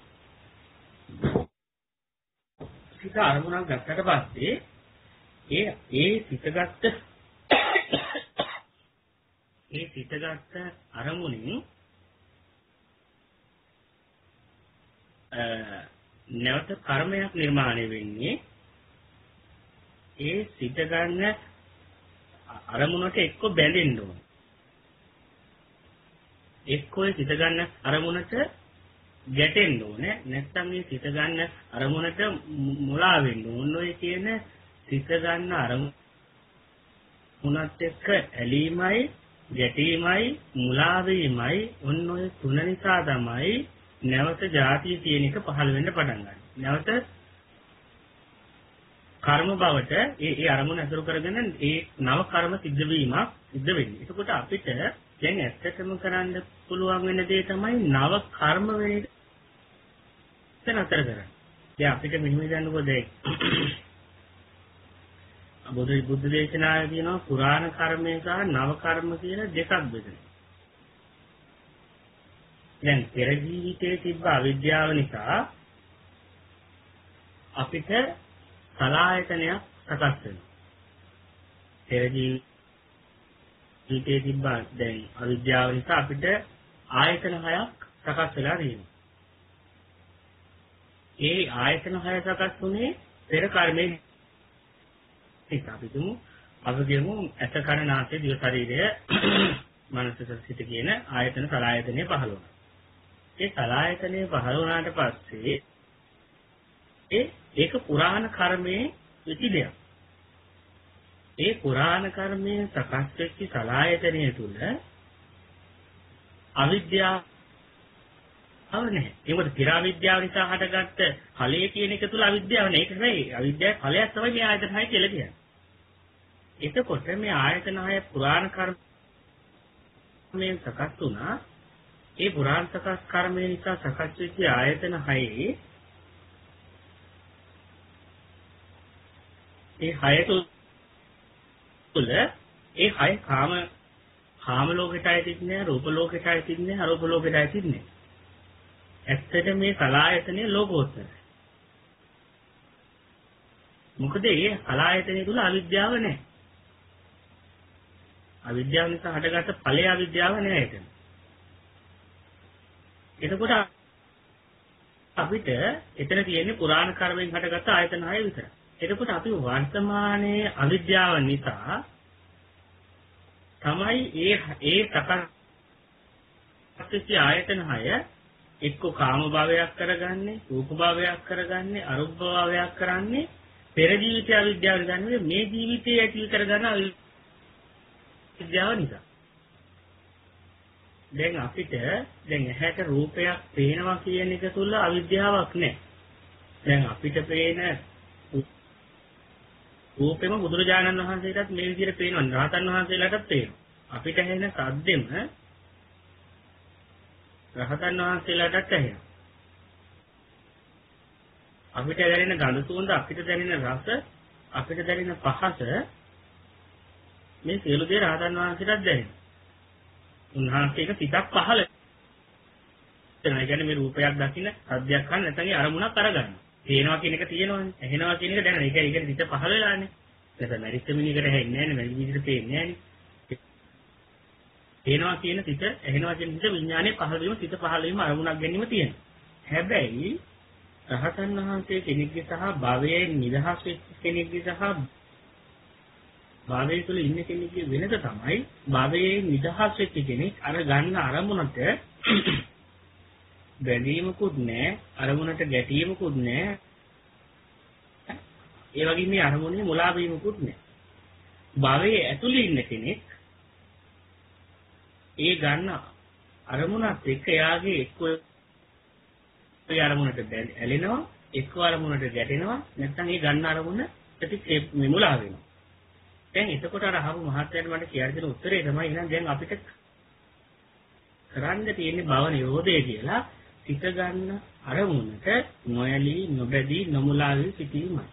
සිත අරමුණක් ගත්තට පස්සේ ඒ සිතගත්ත අරමුණින් නැවත කර්මයක් නිර්මාණය වෙන්නේ ඒ සිත ගන්න අරමුණට එක්ක බැඳෙන්න ඕන. එක්කෝ සිත ගන්න අරමුණට ගැටෙන්න ඕනේ. නැත්නම් මේ සිත ගන්න අරමුණට මුලා වෙන්න ඕන. ඔය කියන සිත ගන්න අරමුණත් එක්ක ඇලීමයි ගැටීමයි මුලා වීමයි ඔන්න ඔය තුන නිසා තමයි නැවත ಜಾතිය කියන එක පහළ වෙන්න පටන් ගන්නේ. නැවත කර්ම බවට ඒ අරමුණ අසුරු කරගෙන ඒ නව කර්ම සිද්ධ වෙන්නේ. එතකොට අපිට දැන් ඇත්තටම කරන්න පුළුවන් වෙන දේ තමයි නව කර්ම වෙන එක නතර කරන්න. දැන් අපිට මෙහෙම දන්නකො දැන් බුද්ධ දේශනාවේ කියනවා පුරාණ කර්මය සහ නව කර්ම කියලා දෙකක් බෙදෙනවා. දැන් පෙර ජීවිතයේ තිබ්බ අවිද්‍යාව නිසා අපිට සලආයතනයක් සකස් වෙනවා. පෙර ජීවිතයේ තිබ්බ දැන් අවිද්‍යාව නිසා අපිට ආයතන 6ක් සකස් වෙලා තියෙනවා. ඒ ආයතන 6 සකස් වුණේ පෙර කර්මයෙන්. අපි කියමු ඇස කන නාසය දිව ශරීරය මනස සිත කියන ආයතන සලආයතනෙ පහළ වුණා. ඒ සලආයතනෙ පහළ වුණාට පස්සේ ඒක පුරාණ කර්මයේ වෙච්ච දෙයක්. ඒ පුරාණ කර්මයෙන් සකස් වෙච්ච සලආයතනය තුල අවිද්‍යාව නැහැ. ඒකට පෙර අවිද්‍යාව නිසා හටගත්ත ඵලය කියන එක තුල අවිද්‍යාව නැහැ. ඒක නෙවෙයි. අවිද්‍යාවේ ඵලයක් තමයි මේ ආයතන 6 කියලා කියන්නේ. එතකොට මේ ආයතන 6 පුරාණ කර්මයෙන් සකස් වුණා. ඒ පුරාණ සකස් කර්මය නිසා සකස් වෙච්ච ආයතන 6 ඒ 6 තුල ඒ 6 කාම ලෝකයට ඇතිත් නෑ, රූප ලෝකයට ඇතිත් නෑ, අරූප ලෝකයට ඇතිත් නෑ. ඇත්තට මේ සලආයතනයේ ලෝකෝත්තරයි. මොකද මේ සලආයතනය තුල අවිද්‍යාව නැහැ. අවිද්‍යාව නිසා හටගත්ත ඵලයේ අවිද්‍යාව නැහැ එතන. එතකොට අපිට එතන තියෙන්නේ පුරාණ කර්මයෙන් හටගත්ත ආයතන 6 විතරයි. එතකොට අපි වර්තමානයේ අවිද්‍යාව නිසා තමයි ඒ සකස් ආයතන 6 එක්ක කාම භාවයක් කරගන්නේ, රූප භාවයක් කරගන්නේ, අරූප භාවයක් කරන්නේ පෙර ජීවිතය අවිද්‍යාව ගන්නේ මේ ජීවිතයේ ඇති කරගන්න අවිද්‍යාව නිසා. දැන් අපිට දැන් ඇහැට රූපයක් පේනවා කියන එක තුල අවිද්‍යාවක් නැහැ. දැන් අපිට පේන රූපෙම බුදුරජාණන් වහන්සේටත් මේ විදිහට පේනවා, රහතන් වහන්සේලාටත් පේනවා. අපිට ඇහෙන සද්දෙම රහතන් වහන්සේලාටත් ඇහෙනවා. අපිට දැනෙන ගඳ සුවඳ, අපිට දැනෙන රස, අපිට දැනෙන පහස මේ සියලු දේ රහතන් වහන්සේටත් දැනෙනවා. උන්වහන්සේක සිතක් පහළ වෙනවා. ඒ කියන්නේ මේ රූපයක් දකින්න, සද්දයක් අහන්න නැත්නම් අරමුණක් අරගන්න. පේනවා කියන එක තියෙනවනේ. ඇහෙනවා කියන එක දැනෙන. ඒක සිත පහළ වෙලානේ. නැත්නම් මැරිච්ච මිනිහකට ඇහෙන්නේ නැහැ නේ. මැරි විදිහට පේන්නේ නැහැ නේ. පේනවා කියන සිත, ඇහෙනවා කියන සිත විඥානයේ පහළ වීම, සිත පහළ වීම අරමුණක් ගැනීම තියෙනවා. හැබැයි රහතන් වහන්සේ කෙනෙක්ගේ සහ භවයේ නිදහස් වෙච්ච කෙනෙක්ගේ සහ භවයේ තුල ඉන්න කෙනෙක්ගේ වෙනස තමයි භවයේ නිදහස් වෙච්ච කෙනෙක් අර ගන්න අරමුණට බැඳීමකුත් නැහැ, අරමුණට ගැටීමකුත් නැහැ. ඒ වගේම මේ අරමුණේ මුලා වීමකුත් නැහැ. භවයේ ඇතුළේ ඉන්න කෙනෙක් ඒ ගන්න අරමුණත් එක්ක එයාගේ එක්ක ඒ අරමුණට ඇලෙනවා, එක්ක අරමුණට ගැටෙනවා, නැත්නම් ඒ ගන්න අරමුණ මුලා වෙනවා. දැන් එතකොට අර අහපු මහත්යන් මට කියලා දෙන උත්තරේ තමයි එහෙනම් දැන් අපිට කරන්න තියෙන්නේ භව නිරෝධය කියලා සිත ගන්න අරමුණට නොයලී නොබැදී නොමුලා වී සිටීමයි.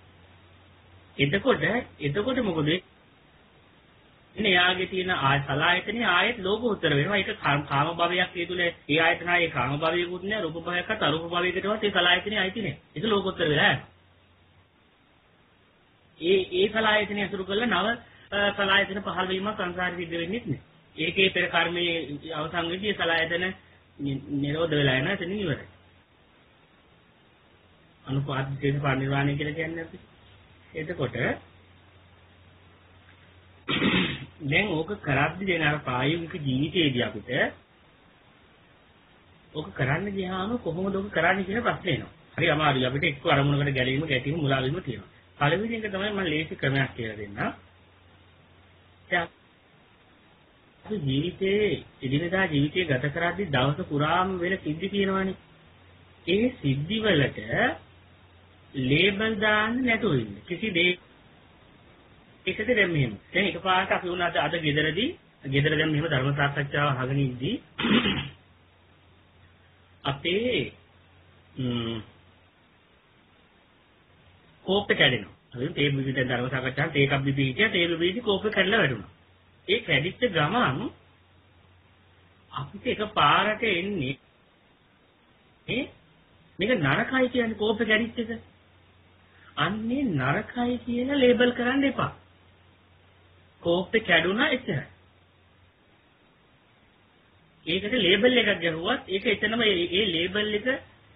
එතකොට මොකද ඉන්නේ යාගේ තියෙන සලායතනේ ආයෙත් ලෝකෝත්තර වෙනවා. ඒක කාම භවයක් ඒ තුල ඒ ආයතන ආයේ කාම භවයකුත් නෑ, රූප භවයක්වත් අරූප භවයකටවත් ඒ සලායතනේ ආйти නෑ. ඒක ලෝකෝත්තර වෙලා යනවා. ඒ සලායතනේ අසුරු කරලා නව සලායතන පහළ වීමක් සංසාරෙ සිද්ධ වෙන්නේ නැහැ. ඒකේ පෙර කර්මයේ අවසන් වෙදී සලායතන නිරෝධ වෙලා යනවා, එතන ඉවරයි. අනුපාදිතේ පරිනිර්වාණය කියලා කියන්නේ අපි. එතකොට දැන් ඕක කරද්දි දෙන අර ප්‍රායෝගික ජීවිතයේදී අපිට ඕක කරන්න ගියාම කොහොමද ඕක කරන්නේ කියන ප්‍රශ්නේ එනවා. හරි අමාරුයි අපිට එක්ක අරමුණකට ගැලීම, ගැටීම, මුලා වීම තියෙනවා. පළවෙනි එක තමයි මම ලේසි ක්‍රමයක් කියලා දෙන්නම්. දැන් ජීවිතේ එදිනෙදා ජීවිතය ගත කරද්දී දවස පුරාම වෙන සිද්ධි තියෙනවානේ. ඒ සිද්ධි වලට ලේබල් දාන්න නැතුව ඉන්න. කිසි දෙයකට දැන් මෙහෙම. දැන් එකපාරට අපි වුණාද අද ගෙදරදී දැන් මෙහෙම ධර්ම සාකච්ඡාව අහගෙන ඉද්දී අපේ කෝප්පේ කැඩෙනවා. අපි තේ බිබී ධර්ම සාකච්ඡාව තේ එකක් බිබී හිටියා, තේ බිබී කෝප්පේ කැඩලා වැටුණා. ඒ කැඩිච්ච ගමන් අපිට එකපාරට එන්නේ මේක නරකයි කියන්නේ කෝප්පේ කැඩිච්ච එක. අන්නේ නරකයි කියලා ලේබල් කරන්න එපා. කෝප්පේ කැඩුනා එච්චරයි. ඒකට ලේබල් එකක් ගැහුවත් ඒක එතනම ඒ ලේබල් එක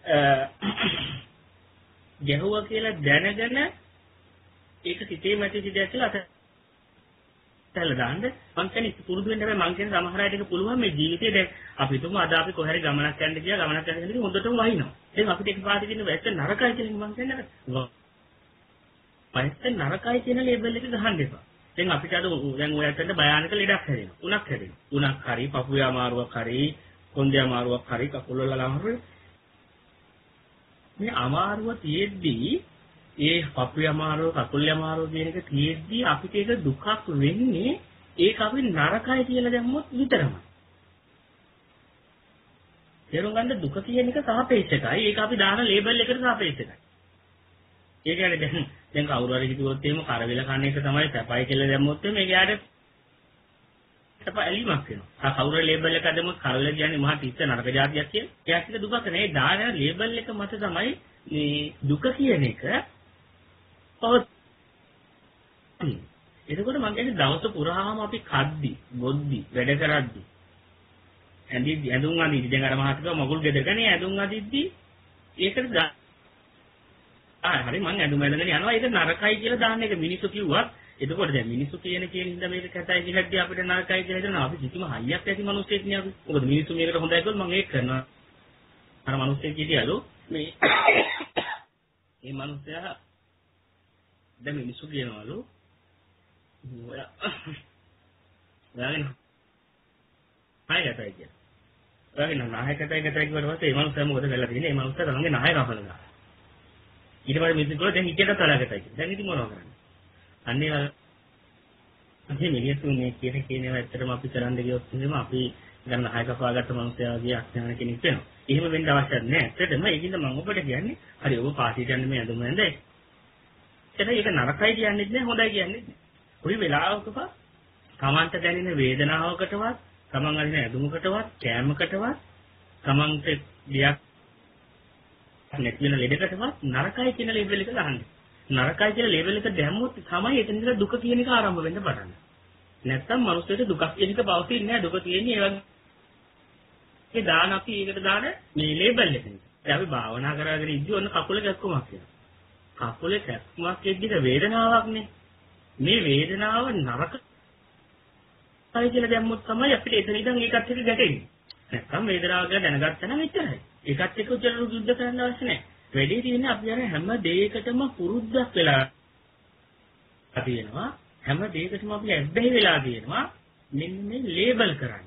ගැහුවා කියලා දැනගෙන ඒක සිතේ මැටි සිදයක් කියලා අතහැරලා දාන්න. මං කියන්නේ පුරුදු වෙන්න හැබැයි මං කියන්නේ සමහර අයට ඒක පුළුවන් මේ ජීවිතේ දැන් අපි තුමු අද අපි කොහේ හරි ගමනක් යන්න ගියා ගමනක් යන කෙනෙක් හොඳටම වහිනවා. දැන් අපිට එකපාරට කියන වැස්ස නරකයි කියලා මං කියන්නේ වැස්ස නරකයි කියන ලේබල් එක ගහන්න එපා. දැන් අපිට අද දැන් ඔය ඇත්තට භයානක ලෙඩක් හැදෙනවා. උණක් හැදෙනවා. උණක් හරි, පපුවේ අමාරුවක් හරි, කොන්දේ අමාරුවක් හරි, කකුල වල අමාරුවක්. මේ අමාරුව තියෙද්දී ඒ පපුවේ අමාරුව, කකුලේ අමාරුව කියන එක තියෙද්දී අපිට ඒක දුකක් වෙන්නේ ඒක අපි නරකයි කියලා දැම්මොත් විතරමයි. තේරුම් ගන්න දුක කියන එක සාපේක්ෂකයි. ඒක අපි දාන ලේබල් එකට සාපේක්ෂකයි. ඒ කියන්නේ දැන් කවුරු හරි හිතුවොත් එහෙම කරවිල කන එක තමයි සැපයි කියලා දැම්මොත් එහෙම ඒක යාට සැප ඇලීමක් වෙනවා. කවුරු හරි ලේබල් එකක් දැම්මොත් කරවිල කියන්නේ මහා තිස්ස නරක જાතියක් කියලා. ඒත් ඒක දුකක් නෙවෙයි. දාන ලේබල් එක මත තමයි මේ දුක කියන එක පවතින්නේ. එතකොට මම කියන්නේ දවස පුරාම අපි කද්දි, බොද්දි, වැඩ කරද්දි ඇඳුම් අඳිද්දි දැන් අර මහත්කම මගුල් ගෙදරකනේ ඇඳුම් අඳිද්දි ඒකට හරි මං ඇඳුම් ඇඳගෙන යනවා ඒක නරකයි කියලා දාන්න එක මිනිස්සු කිව්වත් එතකොට දැන් මිනිස්සු කියන හින්දා මේක කැතයි කියලාදී අපිට නරකයි කියලා හිතනවා අපි කිසිම හයියක් ඇති මිනිස්සෙක් නේ අපි. මොකද මිනිස්සු මේකට හොඳයි කිව්වොත් මම ඒක කරනවා. අර මිනිස්සෙක් කියතියලු මේ මේ මිනිස්සයා දැන් මිනිස්සු කියනවලු ඔයාගෙන හයියටයි කියන. ඔයාගෙන නායකටයි කියවට පස්සේ මේ මිනිස්සයා මොකද කරලා තියෙන්නේ? මේ මිනිස්සයා තමන්ගේ නායක කපනවා. ඊට පස්සේ මිනිස්සු කිව්වා දැන් හිතේට තරගටයි කියලා. දැන් ඉතින් මොනව කරන්නේ? අන්නේ අන්නේ මිනිස්සු මේ කියන ඒවා ඇත්තටම අපි කරන්න ගියොත් එහෙම අපි ගන්න නායක කපාගත්ත මිනිස්සයාගේ අඥාන කෙනෙක් වෙනවා. එහෙම වෙන්න අවශ්‍ය නැහැ. ඇත්තටම ඒකින්ද මම ඔබට කියන්නේ හරි ඔබ පාටියට යන්න මේ අඳුම නැන්ද? ඒක නරකයි කියන්නේ නැහැ හොඳයි කියන්නේ නැහැ. කොයි වෙලාවකක තමන්ට දැනෙන වේදනාවකටවත් තමන් අදින ඇඳුමකටවත් කෑමකටවත් තමන්ට දෙයක් නැති වෙන ලෙඩකටවත් නරකයි කියන ලේබල් එක දාන්නේ. නරකයි කියලා ලේබල් එක දැම්මොත් තමයි එතන ඉඳලා දුක කියන එක ආරම්භ වෙන්න පටන් ගන්නේ. නැත්තම් මනුස්සයෙට දුකක් කියන එක පවතින්නේ නැහැ. දුක තියෙන්නේ ඒ වගේ දාන අපි ඒකට දාන මේ ලේබල් එකෙන්. දැන් අපි භාවනා කරගෙන ඉද්දි ඔන්න කකුලේ කැක්කුමක් එනවා. කකුලේ කැක්කුමක් එද්දික වේදනාවක්නේ. මේ වේදනාව නරකයි කියලා දැම්මොත් තමයි අපිට එතන ඉඳන් ඒකත් එක්ක ගැටෙන්නේ. නැත්නම් වේදනාව ගැන දැනගත්තා නම් එච්චරයි. ඒකත් එක්ක උච්චර යුද්ධ කරන්න අවශ්‍ය නැහැ. වැඩි තියෙන්නේ අපි යන හැම දෙයකටම පුරුද්දක් වෙලා තියෙනවා. හැම දෙයකටම අපි ඇබ්බැහි වෙලා තියෙනවා. මෙන්න මේ ලේබල් කරන්න.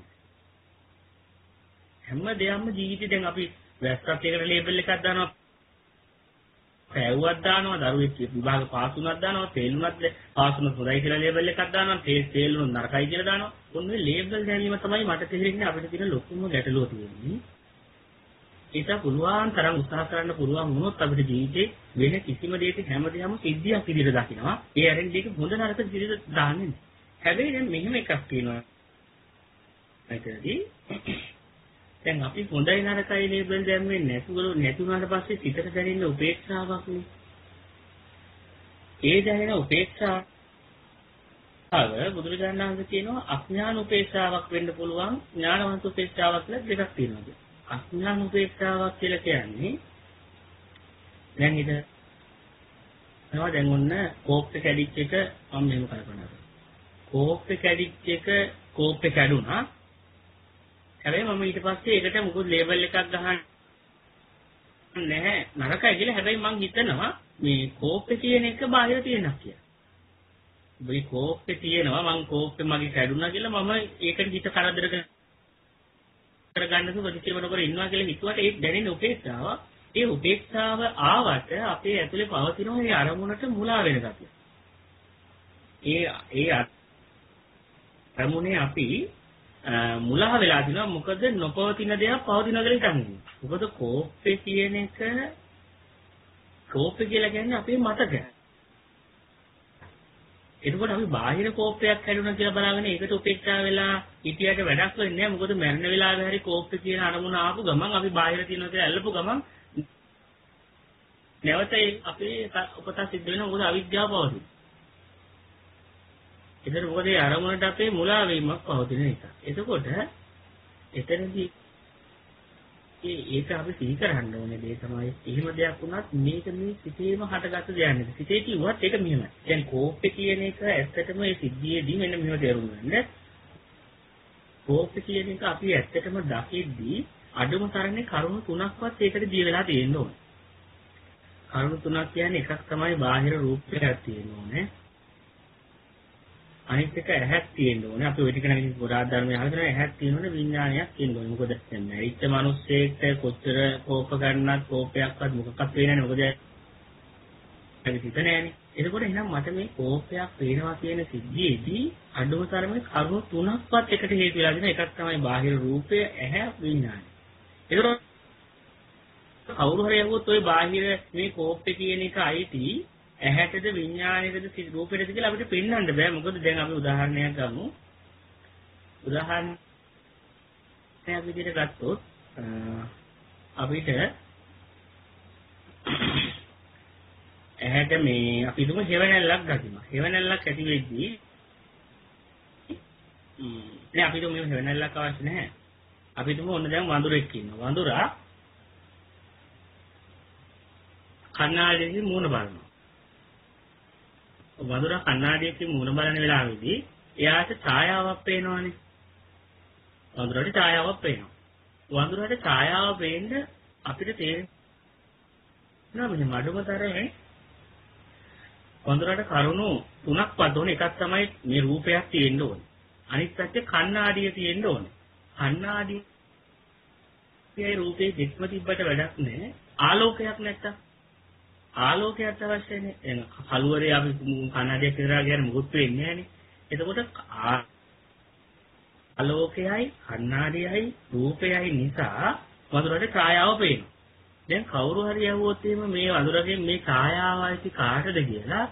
හැම දෙයක්ම ජීවිතේ දැන් අපි වැස්සක් එකට ලේබල් එකක් දානවා. පැවුවක් දානවා, දරුවෙක් විභාග පාස් වුණාක් දානවා, ෆේල් වුණාත් පාස් වුණොත් හොඳයි කියලා ලේබල් එකක් දානවා, ෆේල් වුණොත් නරකයි කියලා දානවා. ඔන්න ඔය ලේබල් දැනීම තමයි මට තේරෙන්නේ අපිට තියෙන ලොකුම ගැටලුව තියෙන්නේ. ඒක පුළුවන් තරම් උත්සාහ කරන්න පුළුවන් වුණොත් අපිට ජීවිතේ වෙන කිසිම දෙයක හැමදේම සිද්ධියක් විදිහට දකිනවා. ඒ අරින් දෙක හොඳ නරක විදිහට දාන්නේ. හැබැයි දැන් මෙහෙම එකක් තියෙනවා. ඒකදී දැන් අපි හොඳයි නරකයි ලේබල් දැම්මේ නැතුණාට පස්සේ සිතට දැනෙන උපේක්ෂාවක් නේ. ඒ දැනෙන උපේක්ෂාව බුදුරජාණන් වහන්සේ කියනවා අඥාන උපේක්ෂාවක් වෙන්න පුළුවන්, ඥානවන්ත උපේක්ෂාවක් කියලා දෙකක් තියෙනවා. අඥාන උපේක්ෂාවක් කියලා කියන්නේ දැන් දැන් ඔන්න කෝප්පේ කැඩිච්ච එක මම මෙහෙම කල්පනා කරා. කෝප්පේ කැඩිච්ච එක කෝප්පේ කැඩුනා. හැබැයි මම ඊට පස්සේ ඒකට මොකද ලේබල් එකක් ගහන්න නැහැ නරකයි කියලා. හැබැයි මං හිතනවා මේ කෝප්පේ කියන එක බාහිර තියෙනවා කියලා. මේ කෝප්පේ තියෙනවා මං කෝප්පේ මගේ කැඩුනා කියලා මම ඒකට හිත කරදර කරගන්න ප්‍රතික්‍රියා නොකර ඉන්නවා කියලා හිතුවට ඒ දැනෙන උපේක්ෂාව, ඒ උපේක්ෂාව ආවට අපේ ඇතුලේ පවතින ඒ අරමුණට මුලා වෙන ගතිය. ඒ අරමුණේ අපි මුලා වෙලා තිනවා. මොකද නොපවතින දෙයක් පවතින කියලා හිතන්නේ. මොකද කෝප්පේ කියන එක කෝප්පේ කියලා කියන්නේ අපේ මතකය. එතකොට අපි බාහිර කෝප්පයක් හැදුණා කියලා බලාගෙන ඒකට උපේක්ෂා වෙලා හිටියට වැඩක් වෙන්නේ නැහැ. මොකද මරණ වෙලාවේ හරි කෝප්පේ කියන අරමුණ ආපු ගමන් අපි බාහිර තියනවා කියලා ඇල්ලපු ගමන් නැවත අපේ උපත සිද්ධ වෙනවා. මොකද අවිද්‍යාව පවතින. ඒතර මොකද ඒ අරමුණට අපේ මුලා වීමක් පවතින නිසා. එතකොට එතනදී ඒක අපි සිහි කරන්න ඕනේ දේ තමයි. එහෙම දෙයක් වුණත් මේක මේ සිතේම හටගත්ත දෙයක් නෙවෙයි. සිතේ කිව්වත් ඒක මෙහෙමයි. දැන් කෝප්පේ කියන එක ඇත්තටම ඒ සිද්ධියේදී මෙන්න මෙහෙම තේරුම් ගන්න. කෝප්පේ කියන එක අපි ඇත්තටම දකිද්දී අඩුම තරමේ කරුණු තුනක්වත් ඒකට දී වෙලා තියෙන්න ඕනේ. කරුණු තුනක් කියන්නේ එකක් තමයි බාහිර රූපයක් තියෙන්න ඕනේ. අනිත් එක ඇහක් තියෙන්න ඕනේ. අපි ওই ටික නම් ගොඩාක් ධර්මයේ අහලා තියෙනවා. ඇහක් තියෙන්න ඕනේ, විඥානයක් තියෙන්න ඕනේ. මොකද දැන් මැරිච්ච මිනිස්සෙක්ට කොච්චර කෝප ගන්නත් කෝපයක්වත් මොකක්වත් වෙන්නේ නැහැ. මොකද ඒක හිත නෑනේ. එතකොට එහෙනම් මට මේ කෝපයක් පේනවා කියන සිද්ධියේදී අඩුම තරමේ කරුණු තුනක්වත් එකට හේතු වෙලා දෙන එකක් තමයි බාහිර රූපය, ඇහැ, විඥානය. ඒතකොට කවුරු හරි යවුවොත් ওই බාහිර මේ කෝපේ කියන එක අයිති ඇහැටද විඥාණයටද රූපෙටද කියලා අපිට පෙන්වන්න බෑ. මොකද දැන් අපි උදාහරණයක් ගමු. උදාහරණයක් විදිහට ගත්තොත් අපිට ඇහැට මේ අපි දුම හේවණල්ලක් ගතිමු. හේවණල්ලක් ඇති වෙද්දී නෑ අපි දුම හේවණල්ලක් අවශ්‍ය නැහැ. අපි දුම ඔන්න දැන් වඳුරෙක් ඉන්නවා. වඳුරා කණ්ණාඩියකින් මූණ බලනවා. වඳුරා කණ්ණාඩියකින් මූණ බලන වෙලාවේදී එයාට ඡායාවක් පේනවනේ. වඳුරාට ඡායාවක් පේනවා. වඳුරාට ඡායාව පේන්න අපිට තේරෙනවා මේ මඩුමතරේ වඳුරාට කරුණු තුනක් වදෝන එකක් තමයි මේ රූපයක් තියෙන්න ඕනේ. අනිත් පැත්තේ කණ්ණාඩිය තියෙන්න ඕනේ. කණ්ණාඩියේ රූපේ දෙක්ම තිබ්බට වැඩක් නැහැ. ආලෝකයක් නැත්තම් ආලෝකයක් අවශ්‍යනේ. එන කලුවරේ අපි කණ්ණාඩියක් ඉදලා ගියම මුකුත් වෙන්නේ නැහනේ. එතකොට ආලෝකයයි කණ්ණාඩියයි රූපයයි නිසා වඳුරට ඡායාව පේනවා. දැන් කවුරු හරි යවුවොත් එහෙම මේ වඳුරගෙන් මේ ඡායාවයි කාටද කියලා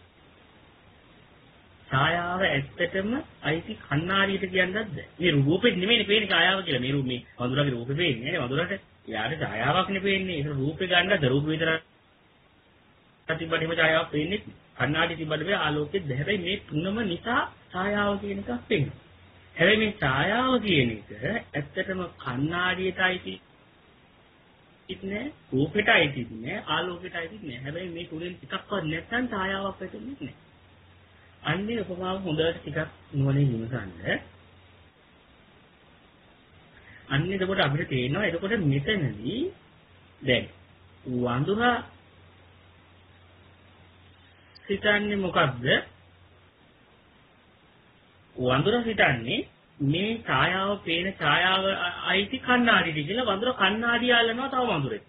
ඡායාව ඇත්තටම අයිති කණ්ණාඩියට කියන්නත් බෑ. මේ රූපෙත් නෙමෙයිනේ පේන්නේ ඡායාව කියලා. මේ වඳුරගේ රූපේ පේන්නේ නෑනේ. වඳුරට යාට ඡායාවක් නේ පේන්නේ. ඒක රූපේ ගන්නද රූප විතරක් තිබ්බට එහෙම ඡායාවක් පේන්නේ නැහැ. කණ්ණාඩි තිබ්බට බෑ ආලෝකෙත් බෑ. හැබැයි මේ තුනම නිසා ඡායාව කියන එකක් පේනවා. හැබැයි මේ ඡායාව කියන එක ඇත්තටම කණ්ණාඩියට අයිති ඉන්නේ රූපෙට අයිතිත් නෑ ආලෝකයට අයිතිත් නෑ. හැබැයි මේ තුලින් ටිකක්වත් නැත්නම් ඡායාවක් වැටෙන්නේ නෑ. අන්නේ උපමාව හොඳට ටිකක් නුවණින් විමසන්න. අන්නේ එතකොට අපිට තේරෙනවා එතකොට මෙතනදී දැන් වඳුරා හිතන්නේ මොකක්ද? වඳුරා හිතන්නේ මේ ඡායාව පේන ඡායාව අයිති කණ්ණාඩියට කියලා වඳුරා කණ්ණාඩිය අල්ලනවා තව වඳුරෙක්.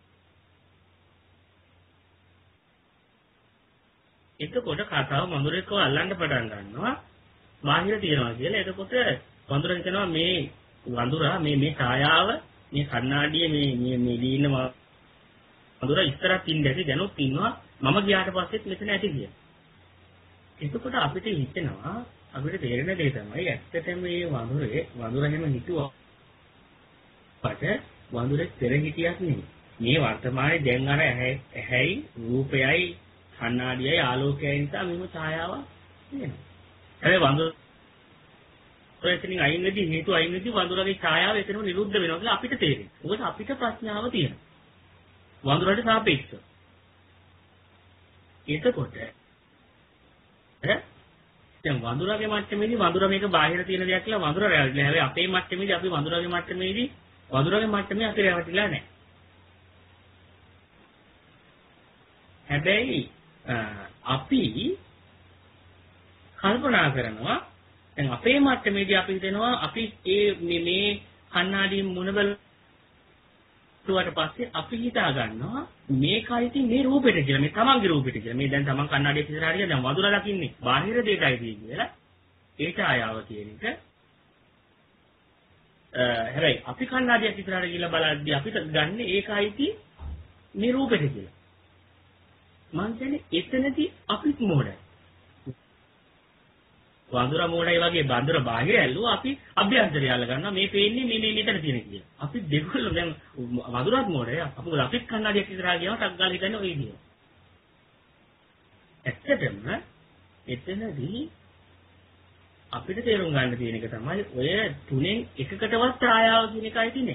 එතකොට කතාව වඳුරෙක්ව අල්ලන්න පටන් ගන්නවා බාහිර තියනවා කියලා. එතකොට වඳුරා හිතනවා මේ වඳුරා මේ ඡායාව මේ කණ්ණාඩියේ මේ දීන වඳුරා ඉස්සරහ තින් දැටි දැනුත් ඉන්නවා මම ගියාට පස්සෙත් මෙතන ඇති කියලා. එතකොට අපිට හිතෙනවා අපිට තේරෙන දේ තමයි ඇත්තටම මේ වඳුරගෙම හිතුවාට වඳුරෙක් පෙර හිටියක් නෙමෙයි. මේ වර්තමානයේ දැන් අර ඇහැයි රූපයයි කණ්ණාඩියයි ආලෝකයයි නිසා මෙම ඡායාවක් තියෙනවා. හැබැයි වඳුරෙන් අයින් වෙදී හේතු අයින් වෙදී වඳුරගේ ඡායාව එතනම නිරුද්ධ වෙනවා කියලා අපිට තේරෙනවා. මොකද අපිට ප්‍රඥාව තියෙනවා. වඳුරට සාපේක්ෂව. එතකොට දැන් වඳුරගේ මට්ටමේදී වඳුර මේක බාහිර තියෙන දෙයක් කියලා වඳුර රැවටිලා. හැබැයි අපේ මට්ටමේදී අපි වඳුරගේ මට්ටමේදී වඳුරගේ මට්ටමේ අපි රැවටිලා නැහැ. හැබැයි අපි කල්පනා කරනවා දැන් අපේ මට්ටමේදී අපි හිතනවා අපි මේ කණ්ණාඩියෙන් මුණ බලුවාට පස්සේ අපි හිතා ගන්නවා මේකයි ඉතින් මේ රූපෙට කියලා මේ තමන්ගේ රූපෙට කියලා මේ දැන් තමන් කණ්ණාඩියේ ඉස්සරහට ගියා දැන් වඳුරා දකින්නේ බාහිර දෙයකයි කියලා ඒ ඡායාව කියන එක හැබැයි අපි කණ්ණාඩියක් ඉස්සරහට ගිහලා බලද්දී අපිට ගන්න ඒකයි ඉතින් මේ රූපෙට කියලා මං කියන්නේ එතනදී අපිත් මොඩයි වඳුරා මොඩයි වගේ වඳුර බාහිර ඇල්ලුවා අපි අභ්‍යන්තරය අල්ල ගන්නවා මේ පේන්නේ මේ මෙතන තියෙන කියලා. අපි දෙකොල්ලම දැන් වඳුරාත් මොඩයි අපිත් කන්නඩියක් ඉස්සරහා ගියාම ටක් ගාලා හිතන්නේ ඔය විදිය. ඇත්තටම එතනදී අපිට තේරුම් ගන්න තියෙන එක තමයි ඔය තුනෙන් එකකටවත් ඡායාව කියන එකයි තියෙන්නේ.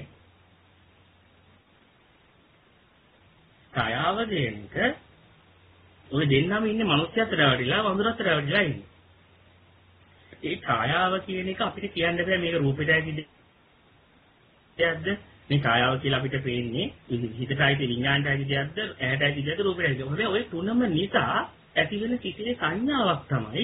ඡායාව කියන එක ඔය දෙන්නම ඉන්නේ මිනිස්සුන්ට රැවටිලා වඳුරට රැවටිලා ඉන්නේ. ඒ ඡායාව කියන එක අපිට කියන්න බෑ මේක රූපෙටයි දෙයක්ද මේ ඡායාව කියලා අපිට පේන්නේ හිතටයි විඥාණයටයි දෙයක්ද ඇහැටයි දෙයක්ද රූපෙටයි දෙයක්ද. හැබැයි ওই තුනම නිසා ඇති වෙන සිිතේ සංඥාවක් තමයි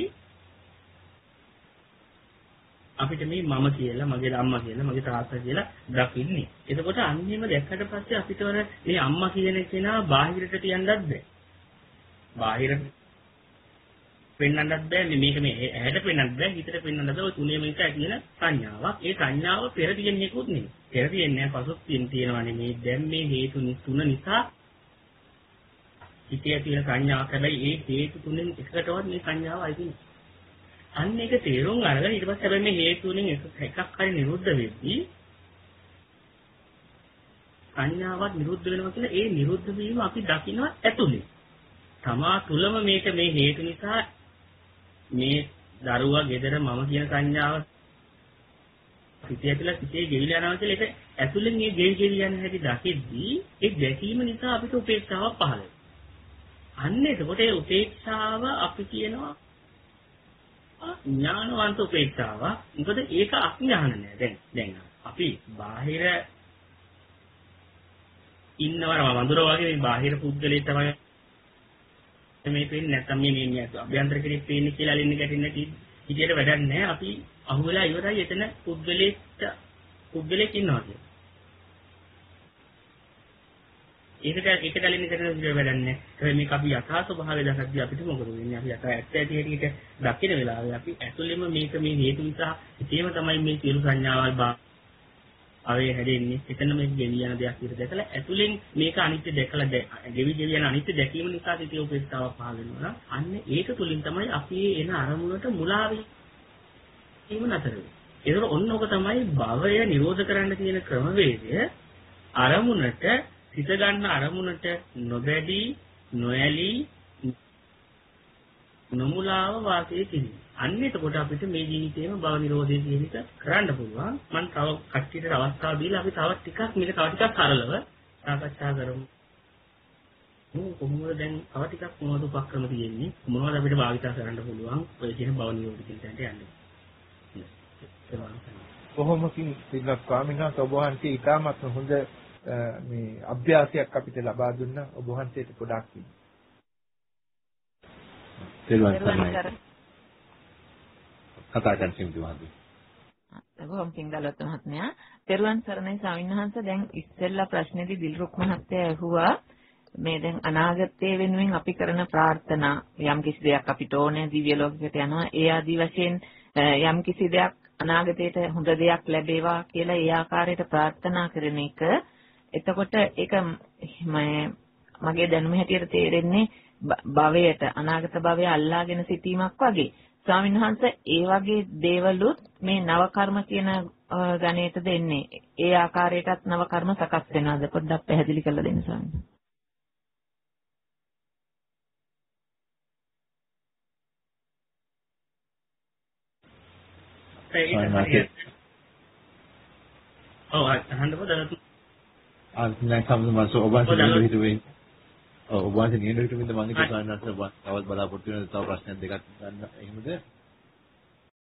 අපිට මේ මම කියලා මගේ අම්මා කියලා මගේ තාත්තා කියලා දකින්නේ. එතකොට අන්නේම දැක්කට පස්සේ අපිට වර මේ අම්මා කියන කෙනා බාහිරට තියන්නත් බෑ. බාහිරට පෙන්වන්නත් බෑ මේක මේ ඇහැට පෙන්වන්නත් බෑ හිතට පෙන්වන්නත් බෑ ඔය තුනේම එක ඇතින සංඥාවක්. ඒ සංඥාව පෙර තියෙන එකකුත් නෙමෙයි. පෙර තියෙන්නේ නැහැ පසුත් තියෙනවා නෙමෙයි. දැන් මේ හේතු තුන නිසා හිතේ තියෙන සංඥාවක්. හැබැයි ඒ හේතු තුනෙන් එකකටවත් මේ සංඥාව අයිති නෑ. අන්න ඒක තේරුම් අරගෙන ඊට පස්සේ හැබැයි මේ හේතු තුනෙන් එකක් හරි නිරුද්ධ වෙද්දී සංඥාවක් නිරුද්ධ වෙනවා කියලා ඒ නිරුද්ධ වීම අපි දකිනවා ඇතුලේ. තමා තුලම මේක මේ හේතු නිසා මේ දරුවා gedara මම කියන සංඥාව සිටිය කියලා සිටේ ගෙවිලා යනවා කියලා ඒක ඇතුලෙන් මේ ගෙවි යන හැටි දකිද්දී ඒ දැකීම නිසා අපිට උපේක්ෂාවක් පහළ වෙනවා. අන්න එතකොට ඒ උපේක්ෂාව අපි කියනවා ඥානවන්ත උපේක්ෂාව. මොකද ඒක අඥාන නෑ. දැන් අපි බාහිර ඉන්නවා වඳුර වගේ මේ බාහිර පුද්ගලයෙක් තමයි මේ පේන්නේ නැත්නම් මේ අභ්‍යන්තර කෙනෙක් පේන්නේ කියලා අලින්න ගැටෙන්නේ නැති හිතේට වැඩක් නැහැ. අපි අහුවෙලා ඉවරයි එතන පුද්ගලෙක් ඉන්නවා කියන්නේ. ඒකට අලින්න ගැටෙන විදිහ වැඩක් නැහැ. ඒ මේක අපි යථා ස්වභාවය දැකද්දී අපිට මොකද වෙන්නේ? අපි යථා ඇත්ත ඇති හැටියට දකින වෙලාවේ අපි ඇතුළෙම මේක මේ හේතු නිසා හිතේම තමයි මේ සියලු සංඥාවල් ආවේ හැදෙන්නේ. එතන මේක ගෙවි යන දෙයක් විතර දැකලා ඇතුලෙන් මේක අනිත්‍ය දැකලා ගෙවි යන අනිත්‍ය දැකීම නිසා සිතේ උපේක්ෂාවක් පහළ වෙනවා. අන්න ඒක තුලින් තමයි අපි එන අරමුණට මුලා වීම නතර වෙන්නේ. ඒතර ඔන්න ඔක තමයි භවය නිරෝධ කරන්න තියෙන ක්‍රමවේදය. අරමුණට සිත ගන්න අරමුණට නොබැදී නොඇලී නොමුලාව වාසය කිරීම. අන්න එතකොට අපිට මේ ජීවිතේම භව නිරෝධය කියන එක කරන්න පුළුවන්. මම තව කට්ටියට අවස්ථාව දීලා අපි තව ටිකක් මේක තව ටිකක් සරලව සාකච්ඡා කරමු. කොහොමද දැන් තව ටිකක් මොනවද උපක්‍රම තියෙන්නේ? මොනවද අපිට භාවිතා කරන්න පුළුවන්? ඔය කියන බව නියෝජිත දෙන්නට යන්නේ. කොහොමකින් පිළිගත් ස්වාමීන් වහන්සේ ඔබ වහන්සේ ඉතාමත් හොඳ මේ අභ්‍යාසයක් අපිට ලබා දුන්නා. ඔබ වහන්සේට ගොඩාක් පිං. තෙරුවන් සරණයි. කතා කරන්න සිටිනවා. බොහොම පිං දලුවත් මහත්මයා. තෙරුවන් සරණයි ස්වාමීන් වහන්සේ. දැන් ඉස්සෙල්ලා ප්‍රශ්නේදී දිල්රුක් මහත්තයා ඇහුවා මේ දැන් අනාගතයේ වෙනුවෙන් අපි කරන ප්‍රාර්ථනා යම් කිසි දෙයක් අපිට ඕනේ දිව්‍ය ලෝකයකට යනවා. ඒ ආදි වශයෙන් යම් කිසි දෙයක් අනාගතයට හොඳ දෙයක් ලැබේවා කියලා ඒ ආකාරයට ප්‍රාර්ථනා කරන එක. එතකොට ඒක මගේ දැනුම හැටියට තේරෙන්නේ භවයට අනාගත භවය අල්ලාගෙන සිටීමක් වගේ. ස්වාමීන් වහන්සේ ඒ වගේ දේවලුත් මේ නව කර්ම කියන ගණයට දෙන්නේ. ඒ ආකාරයටත් නව කර්ම සකස් වෙනවද? පොඩ්ඩක් පැහැදිලි කරලා දෙන්න ස්වාමීන් වහන්සේ. අහන්න පොඩ්ඩක්. දැන් සම්මත ඔබ වහන්සේ හිතුවේ ඔබ වහන්සේ නියම හිතුවේ මම හිතුවා තවත් බලාපොරොත්තු වෙන තව ප්‍රශ්න දෙකක් ගන්න එහෙමද?